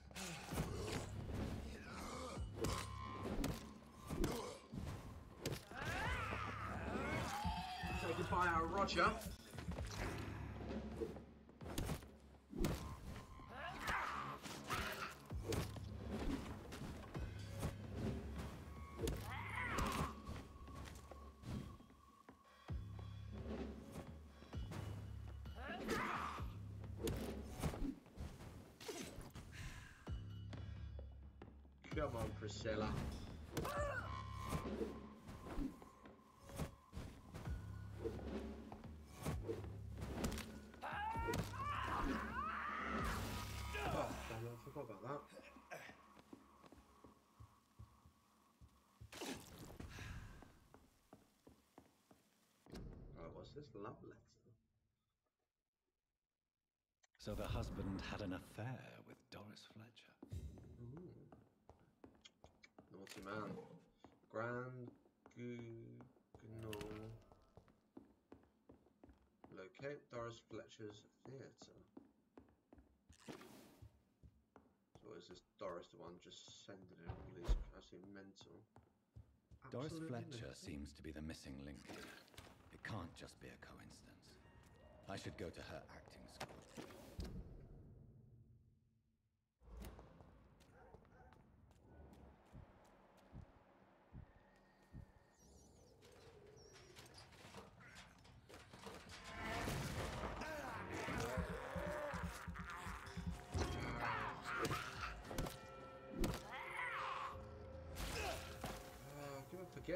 Speaker 1: Taken by our Roger. Come on, Priscilla. Oh, damn it, I forgot about that. Oh, what's this love letter?
Speaker 2: So the husband had an affair with Doris Fletcher.
Speaker 1: Naughty man. Grand Guignol. Locate Doris Fletcher's theatre. So is this Doris the one just sending in all these absolutely mental?
Speaker 2: Doris
Speaker 1: Absolutely
Speaker 2: Fletcher
Speaker 1: mental.
Speaker 2: seems to be the missing link here. It can't just be a coincidence. I should go to her acting school.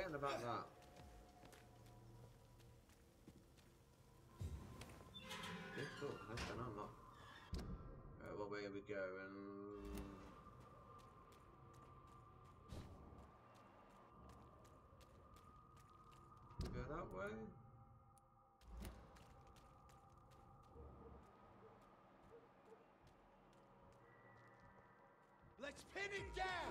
Speaker 1: forgetting about that. Okay, cool. That's been unlocked. Right, well, where we go and. Go that way.
Speaker 3: Let's pin it down!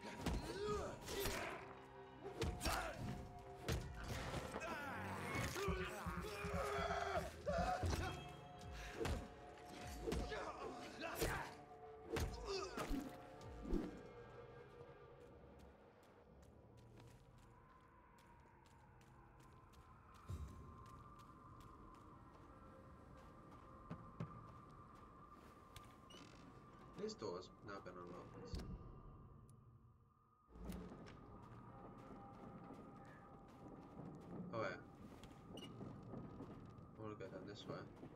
Speaker 1: These doors now been unlocked. Oh yeah. I want to go down this way.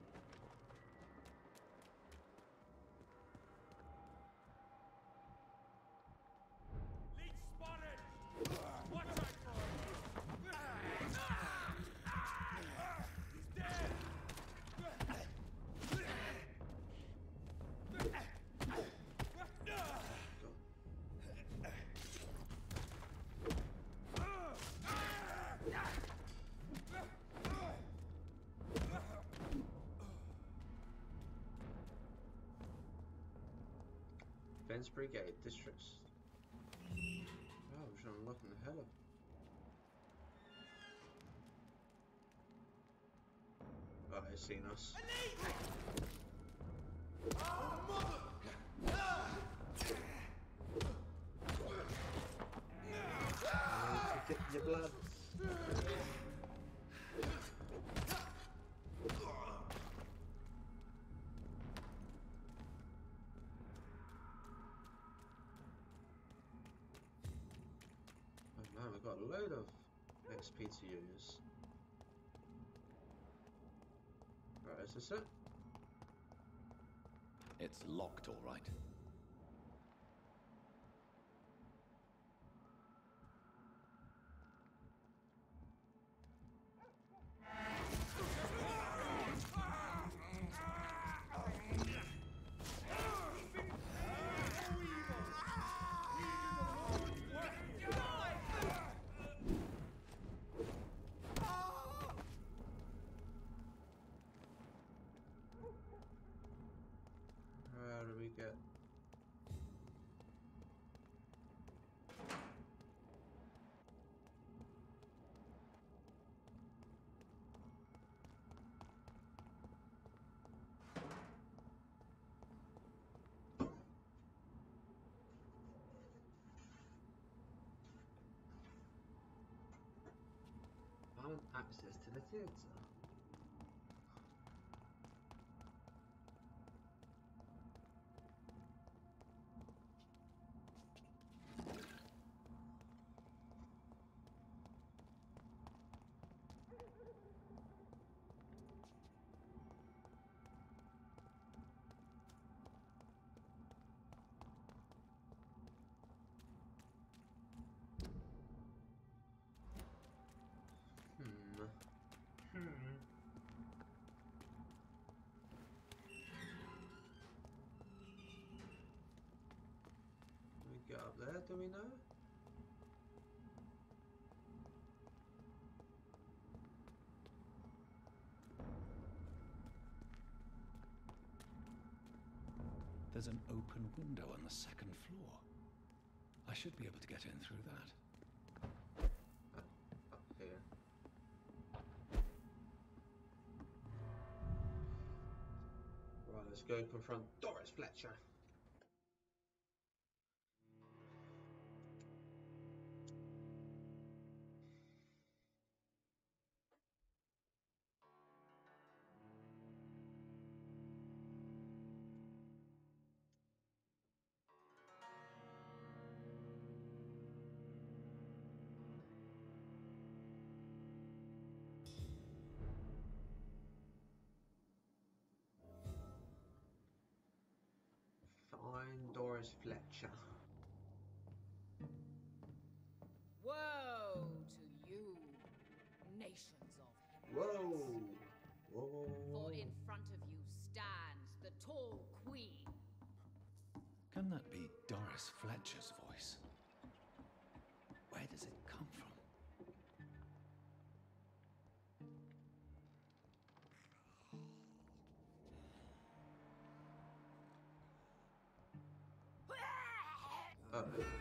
Speaker 3: Leech spotted! Watch out for him! He's dead!
Speaker 1: Defense Brigade Districts. Oh, we should unlock in the hell of. Oh, he's seen us.
Speaker 3: Oh, mother!
Speaker 1: Get your blood. Man, we've got a load of X P to use. Right, is this it?
Speaker 2: It's locked, all right.
Speaker 1: How do we get? I want access to the theatre. Get up there, do we know?
Speaker 2: There's an open window on the second floor. I should be able to get in through that.
Speaker 1: Up, up here. Right, let's go confront Doris Fletcher. Find Doris Fletcher.
Speaker 11: Woe to
Speaker 9: generations of him.
Speaker 1: Whoa. Whoa, whoa, whoa, whoa.
Speaker 9: For in front of you stands the tall queen.
Speaker 2: Can that be Doris Fletcher's voice? Where does it come from?
Speaker 1: Oh.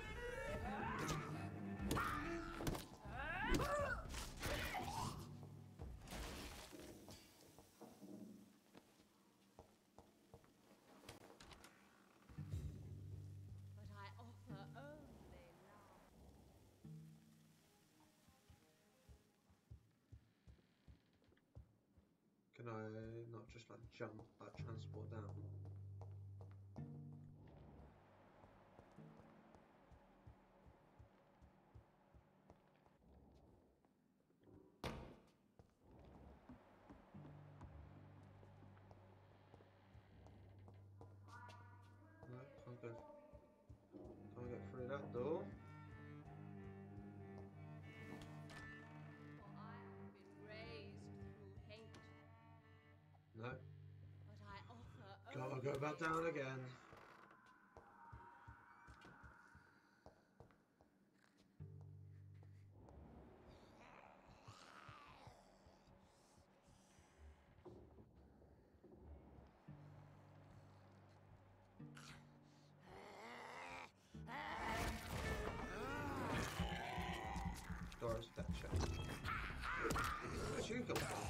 Speaker 9: But I offer only love.
Speaker 1: Can I not just like jump, like transport down? No, can't go. Can't get through that door.
Speaker 9: For I have been raised through hate.
Speaker 1: No.
Speaker 9: But I offer
Speaker 1: Gotta
Speaker 9: only
Speaker 1: go back down again. Doris Fletcher. Where'd you come from?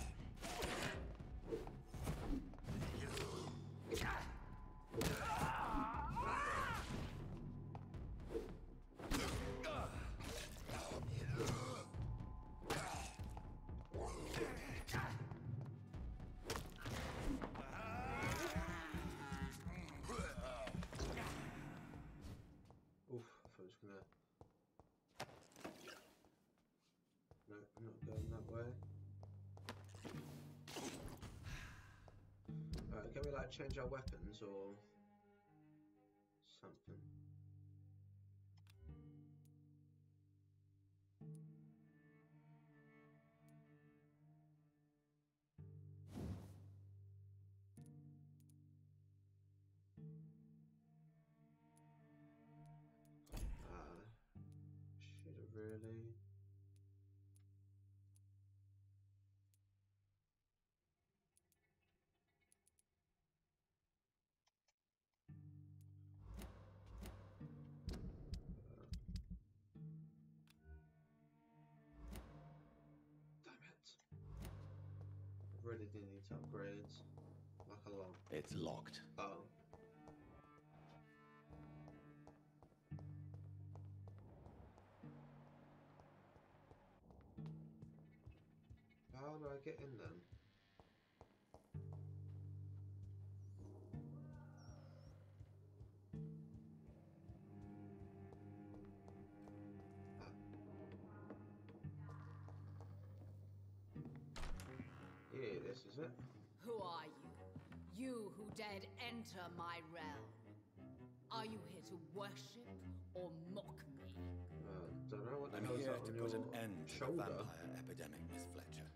Speaker 1: Oof, I thought it was gonna. No, I'm not going that way. Alright, can we like change our weapons or something? Ah, should have really. Damn it. I really do need to upgrade. Like a lot.
Speaker 2: It's locked.
Speaker 1: Oh. How do I get in then? Ah. Yeah, this is it.
Speaker 9: Who are you? You who dared enter my realm. Are you here to worship or mock me?
Speaker 1: Uh, don't know what the
Speaker 2: I'm
Speaker 1: hell's
Speaker 2: here
Speaker 1: that
Speaker 2: to
Speaker 1: on
Speaker 2: put
Speaker 1: your
Speaker 2: an end to the
Speaker 1: shoulder.
Speaker 2: vampire epidemic, Miss Fletcher.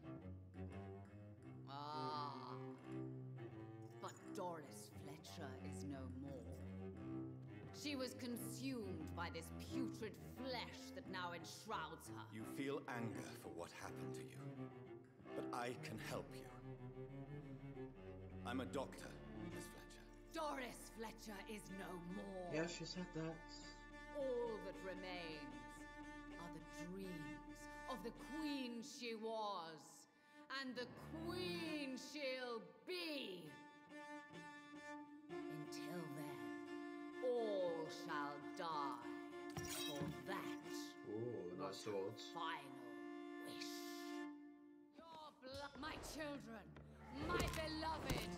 Speaker 9: Ah. But Doris Fletcher is no more. She was consumed by this putrid flesh that now enshrouds her.
Speaker 2: You feel anger for what happened to you, but I can help you. I'm a doctor, Miss Fletcher.
Speaker 9: Doris Fletcher is no more.
Speaker 1: Yeah, she said that.
Speaker 9: All that remains are the dreams of the queen she was, and the queen she'll be. Until then, all shall die, for that
Speaker 1: Ooh, nice swords.
Speaker 9: final wish. Your blood, my children, my beloved.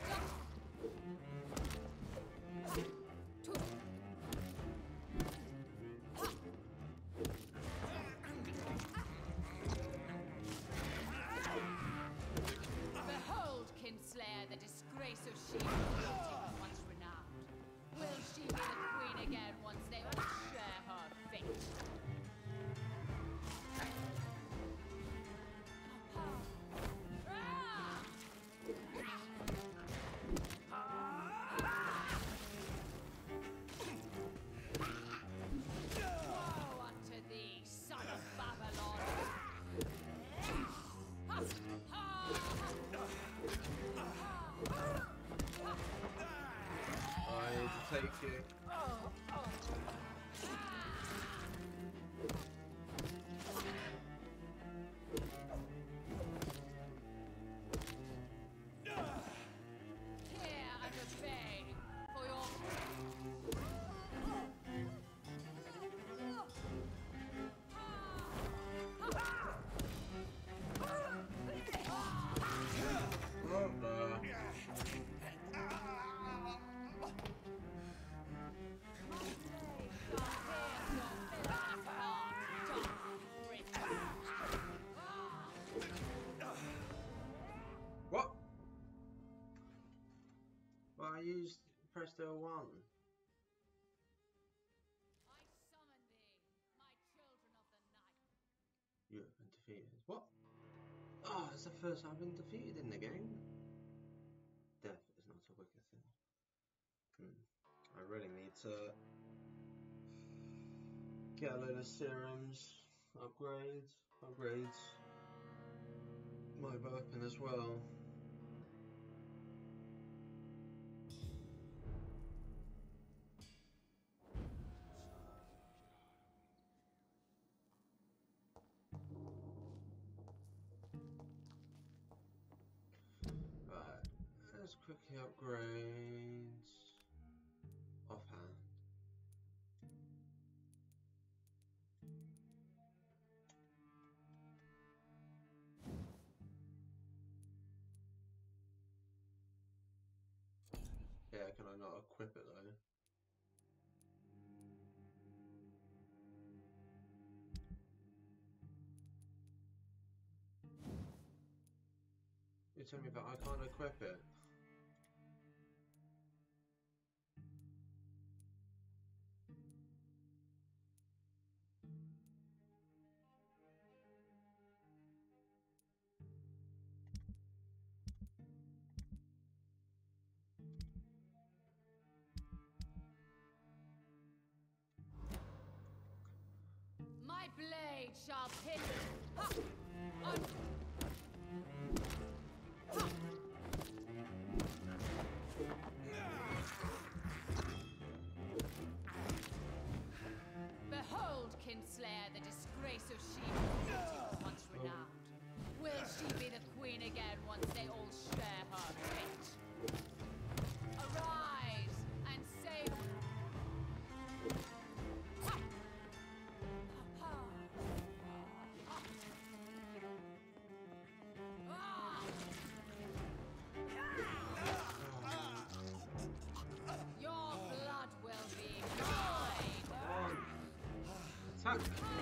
Speaker 9: Behold, Kinslayer, the disgrace of she once renowned. Will she be the queen again once they all share her fate?
Speaker 1: I used pressed L one.
Speaker 9: I summon thee, my children of the night.
Speaker 1: You have been defeated. What? Oh, it's the first time I've been defeated in the game. Death is not a wicked thing. Hmm. I really need to get a load of serums, upgrades, upgrades my weapon as well. Right, let's quickly upgrade offhand. Yeah, can I not equip it though? You tell me that I can't equip it.
Speaker 9: My blade shall hit. Ha! Un ha! Behold, Kinslayer, the disgrace of she once renowned. Will she be the queen again once they all share her fate? Arise and save. Ha! Ha! Ah! Your blood will be mine.
Speaker 1: Attack!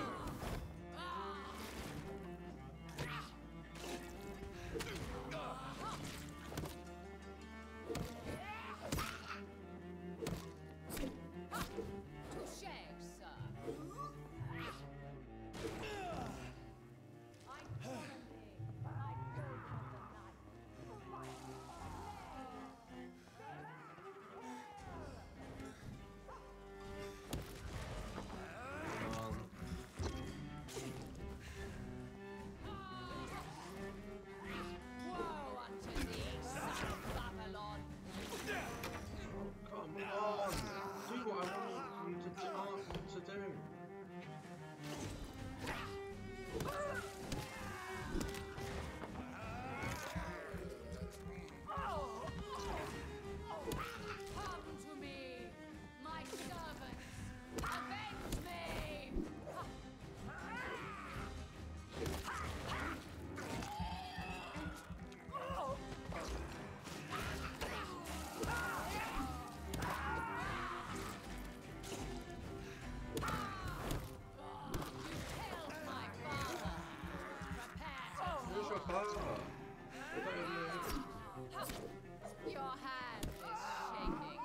Speaker 9: Your hand is shaking.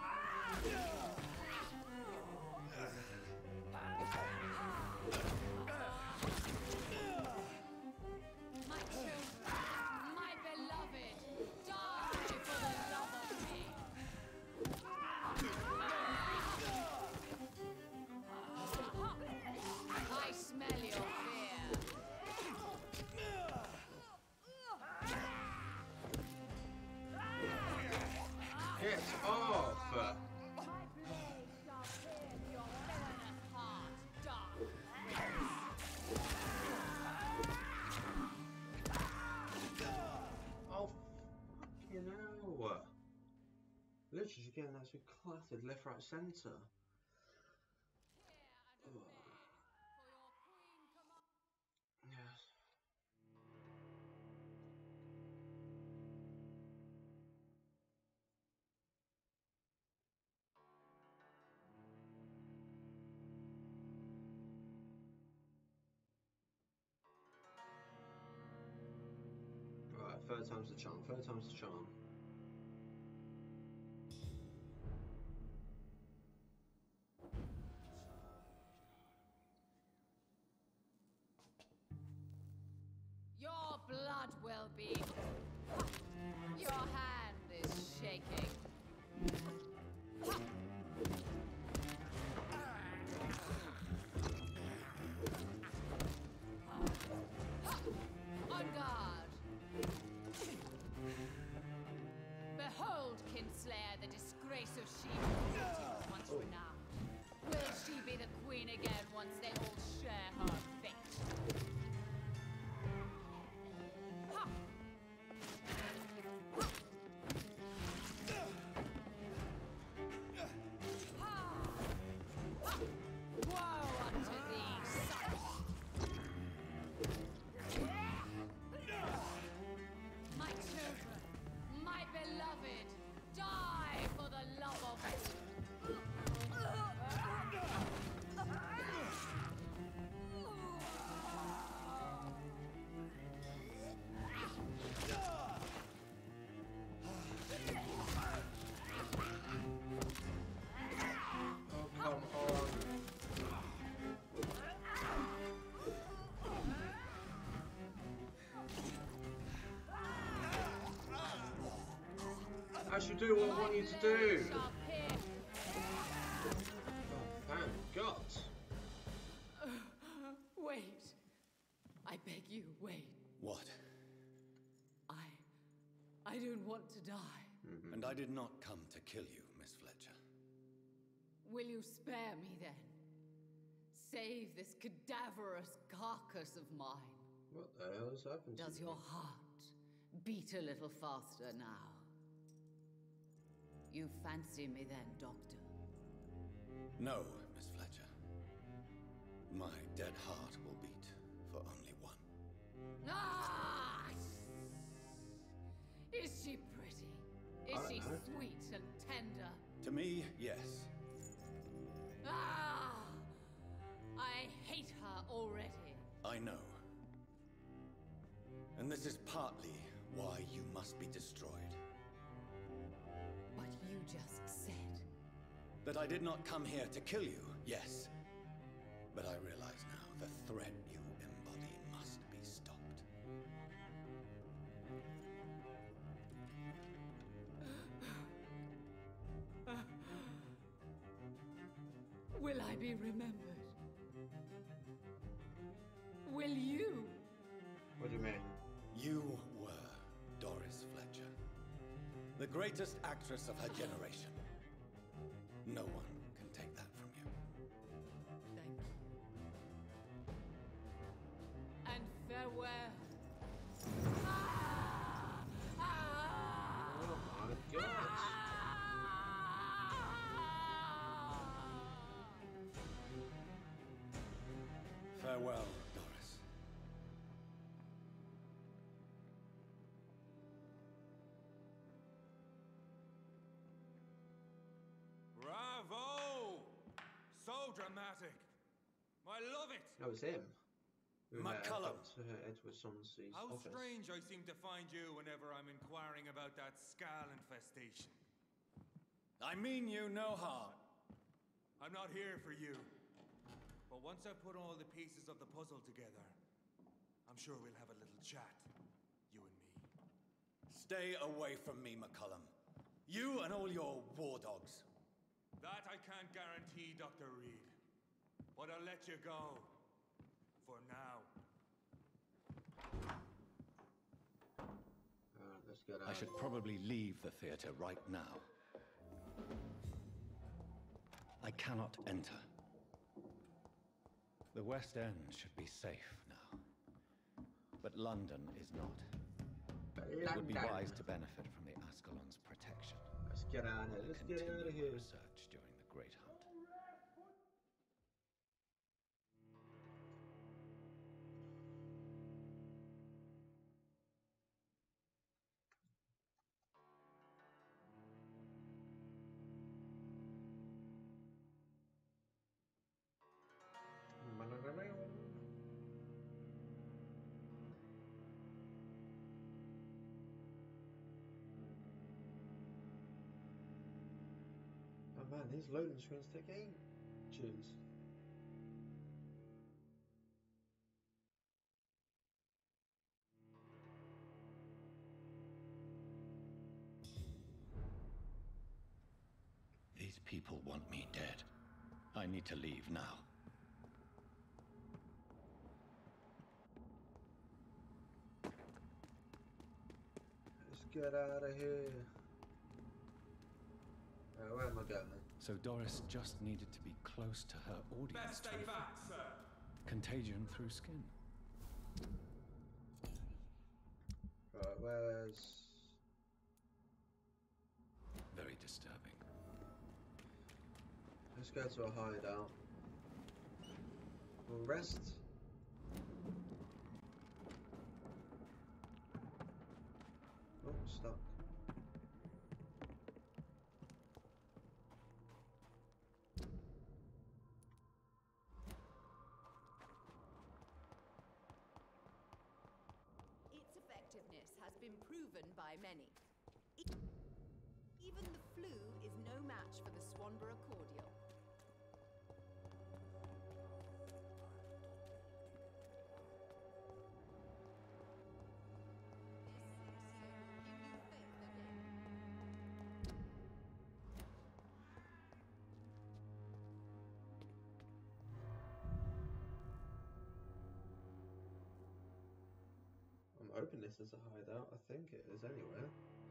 Speaker 9: My children, my beloved, die for the love of me. I smell your fear.
Speaker 1: Get off! Oh, fucking hell. Literally just getting actually clattered left, right, centre. Yes. Right, third time's the charm, third time's the charm.
Speaker 9: puppy. Your hand is shaking. On guard. Behold, Kinslayer, the disgrace of she once renowned. Will she be the queen again once they all share her fate? Ha! Woe unto thee, son! My children, my beloved, die for the love of it!
Speaker 1: Oh, come on. I should do what I want you to do. Oh, thank God.
Speaker 5: Wait. I beg you, wait.
Speaker 2: What?
Speaker 5: I... I don't want to die.
Speaker 1: Mm-hmm.
Speaker 2: And I did not come to kill you, Miss Fletcher.
Speaker 5: Will you spare me then? Save this cadaverous carcass of mine.
Speaker 1: What the hell has happened to
Speaker 5: Does
Speaker 1: you?
Speaker 5: your heart beat a little faster now? You fancy me then, Doctor?
Speaker 2: No, Miss Fletcher. My dead heart will beat for only one.
Speaker 5: Ah! Is she pretty? Is
Speaker 1: I
Speaker 5: she
Speaker 1: don't know.
Speaker 5: sweet and tender?
Speaker 2: To me, yes.
Speaker 5: Ah! I hate her already.
Speaker 2: I know. And this is partly why you must be destroyed.
Speaker 5: But you just said...
Speaker 2: That I did not come here to kill you, yes. But I realize now the threat you embody must be stopped.
Speaker 5: Will I be remembered? Will you?
Speaker 1: What do you mean?
Speaker 2: You were Doris Fletcher, the greatest actress of her generation. No one can take that from you.
Speaker 5: Thank you. And farewell. Ah! Ah!
Speaker 1: Oh my God.
Speaker 2: Farewell, Doris.
Speaker 3: Bravo! So dramatic. I love it.
Speaker 1: That was him. Who had
Speaker 2: McCullum.
Speaker 1: got to Edward Somsey's
Speaker 3: How
Speaker 1: office.
Speaker 3: strange I seem to find you whenever I'm inquiring about that Skal infestation.
Speaker 2: I mean you no harm.
Speaker 3: I'm not here for you. But once I put all the pieces of the puzzle together, I'm sure we'll have a little chat, you and me.
Speaker 2: Stay away from me, McCullum. You and all your war dogs.
Speaker 3: That I can't guarantee, Doctor Reid. But I'll let you go. For now.
Speaker 1: Alright, let's get out.
Speaker 2: I should probably leave the theater right now. I cannot enter. The West End should be safe now. But London is not. It would be
Speaker 1: London.
Speaker 2: wise to benefit from the Ascalon's protection.
Speaker 1: Let's get out of here. Let's get
Speaker 2: Continue
Speaker 1: out of here.
Speaker 2: research during the Great Hunt.
Speaker 1: Oh man, these loading screens take ages.
Speaker 2: people want me dead. I need to leave now.
Speaker 1: Let's get out of here. Right, where am I going?
Speaker 2: So Doris just needed to be close to her audience.
Speaker 3: Best stay back, sir.
Speaker 2: Contagion through skin.
Speaker 1: Right, where's...
Speaker 2: Very disturbing.
Speaker 1: Let's go to a hideout. We'll rest. Oh, stuck.
Speaker 9: Its effectiveness has been proven by many. Even the flu is no match for the Swanborough cordial.
Speaker 1: I'm hoping this is a hideout. I think it is anyway.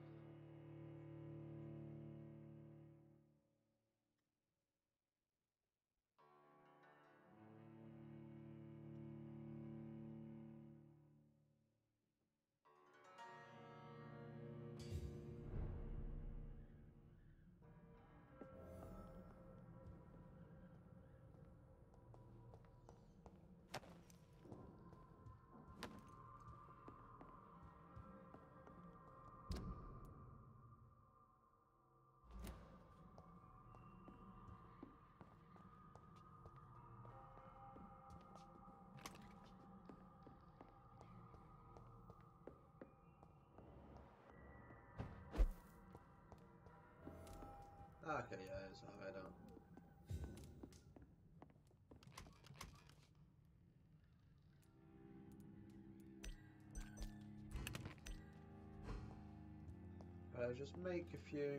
Speaker 1: Okay, yeah, it's a hideout. Uh, just make a few.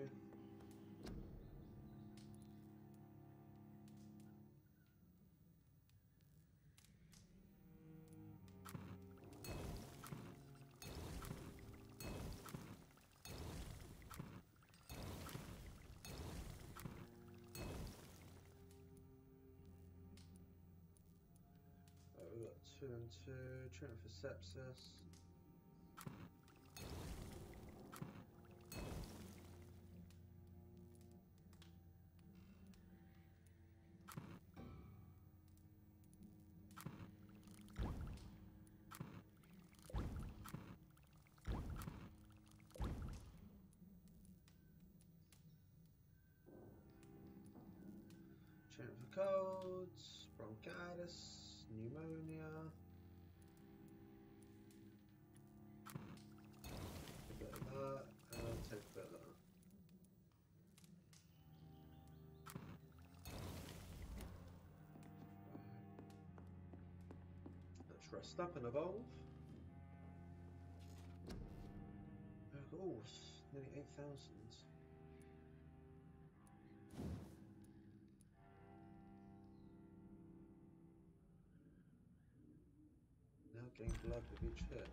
Speaker 1: We've got two and two, treatment for sepsis. Treatment for colds, bronchitis, pneumonia. A bit of that, and I'll take a bit of that. Let's rest up and evolve. Oh, nearly eight thousand. Now getting blood with each hit.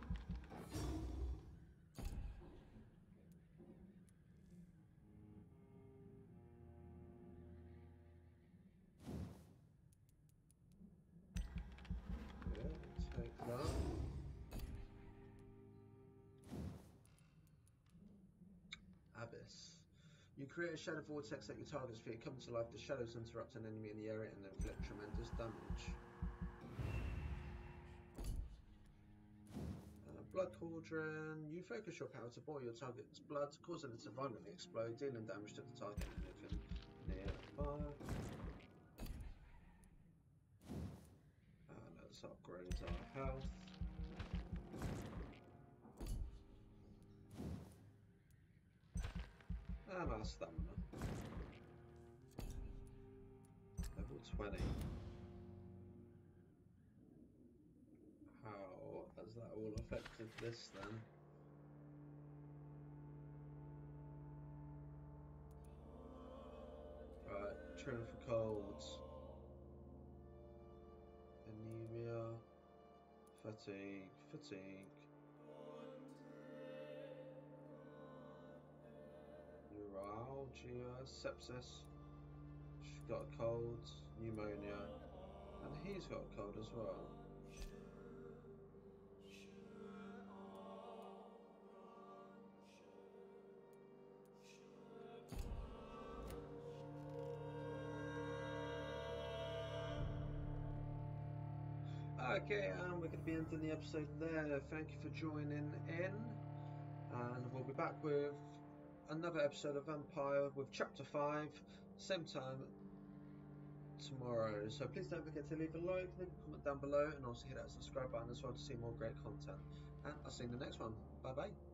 Speaker 1: Yeah, take that. Abyss. You create a shadow vortex at your target's feet. Come to life. The shadows interrupt an enemy in the area and inflict tremendous damage. Blood Cauldron. You focus your power to boil your target's blood, causing it to violently explode, dealing damage to the target and anything nearby. And let's upgrade our health. And our stamina. Level twenty. How has that all affected this then? treating for colds, anemia, fatigue, fatigue, neuralgia, sepsis. She's got a cold, pneumonia, and he's got a cold as well. Okay, and we're going to be ending the episode there. Thank you for joining in, and we'll be back with another episode of Vampyr with Chapter five, same time tomorrow. So please don't forget to leave a like, leave a comment down below, and also hit that subscribe button as well to see more great content. And I'll see you in the next one. Bye bye.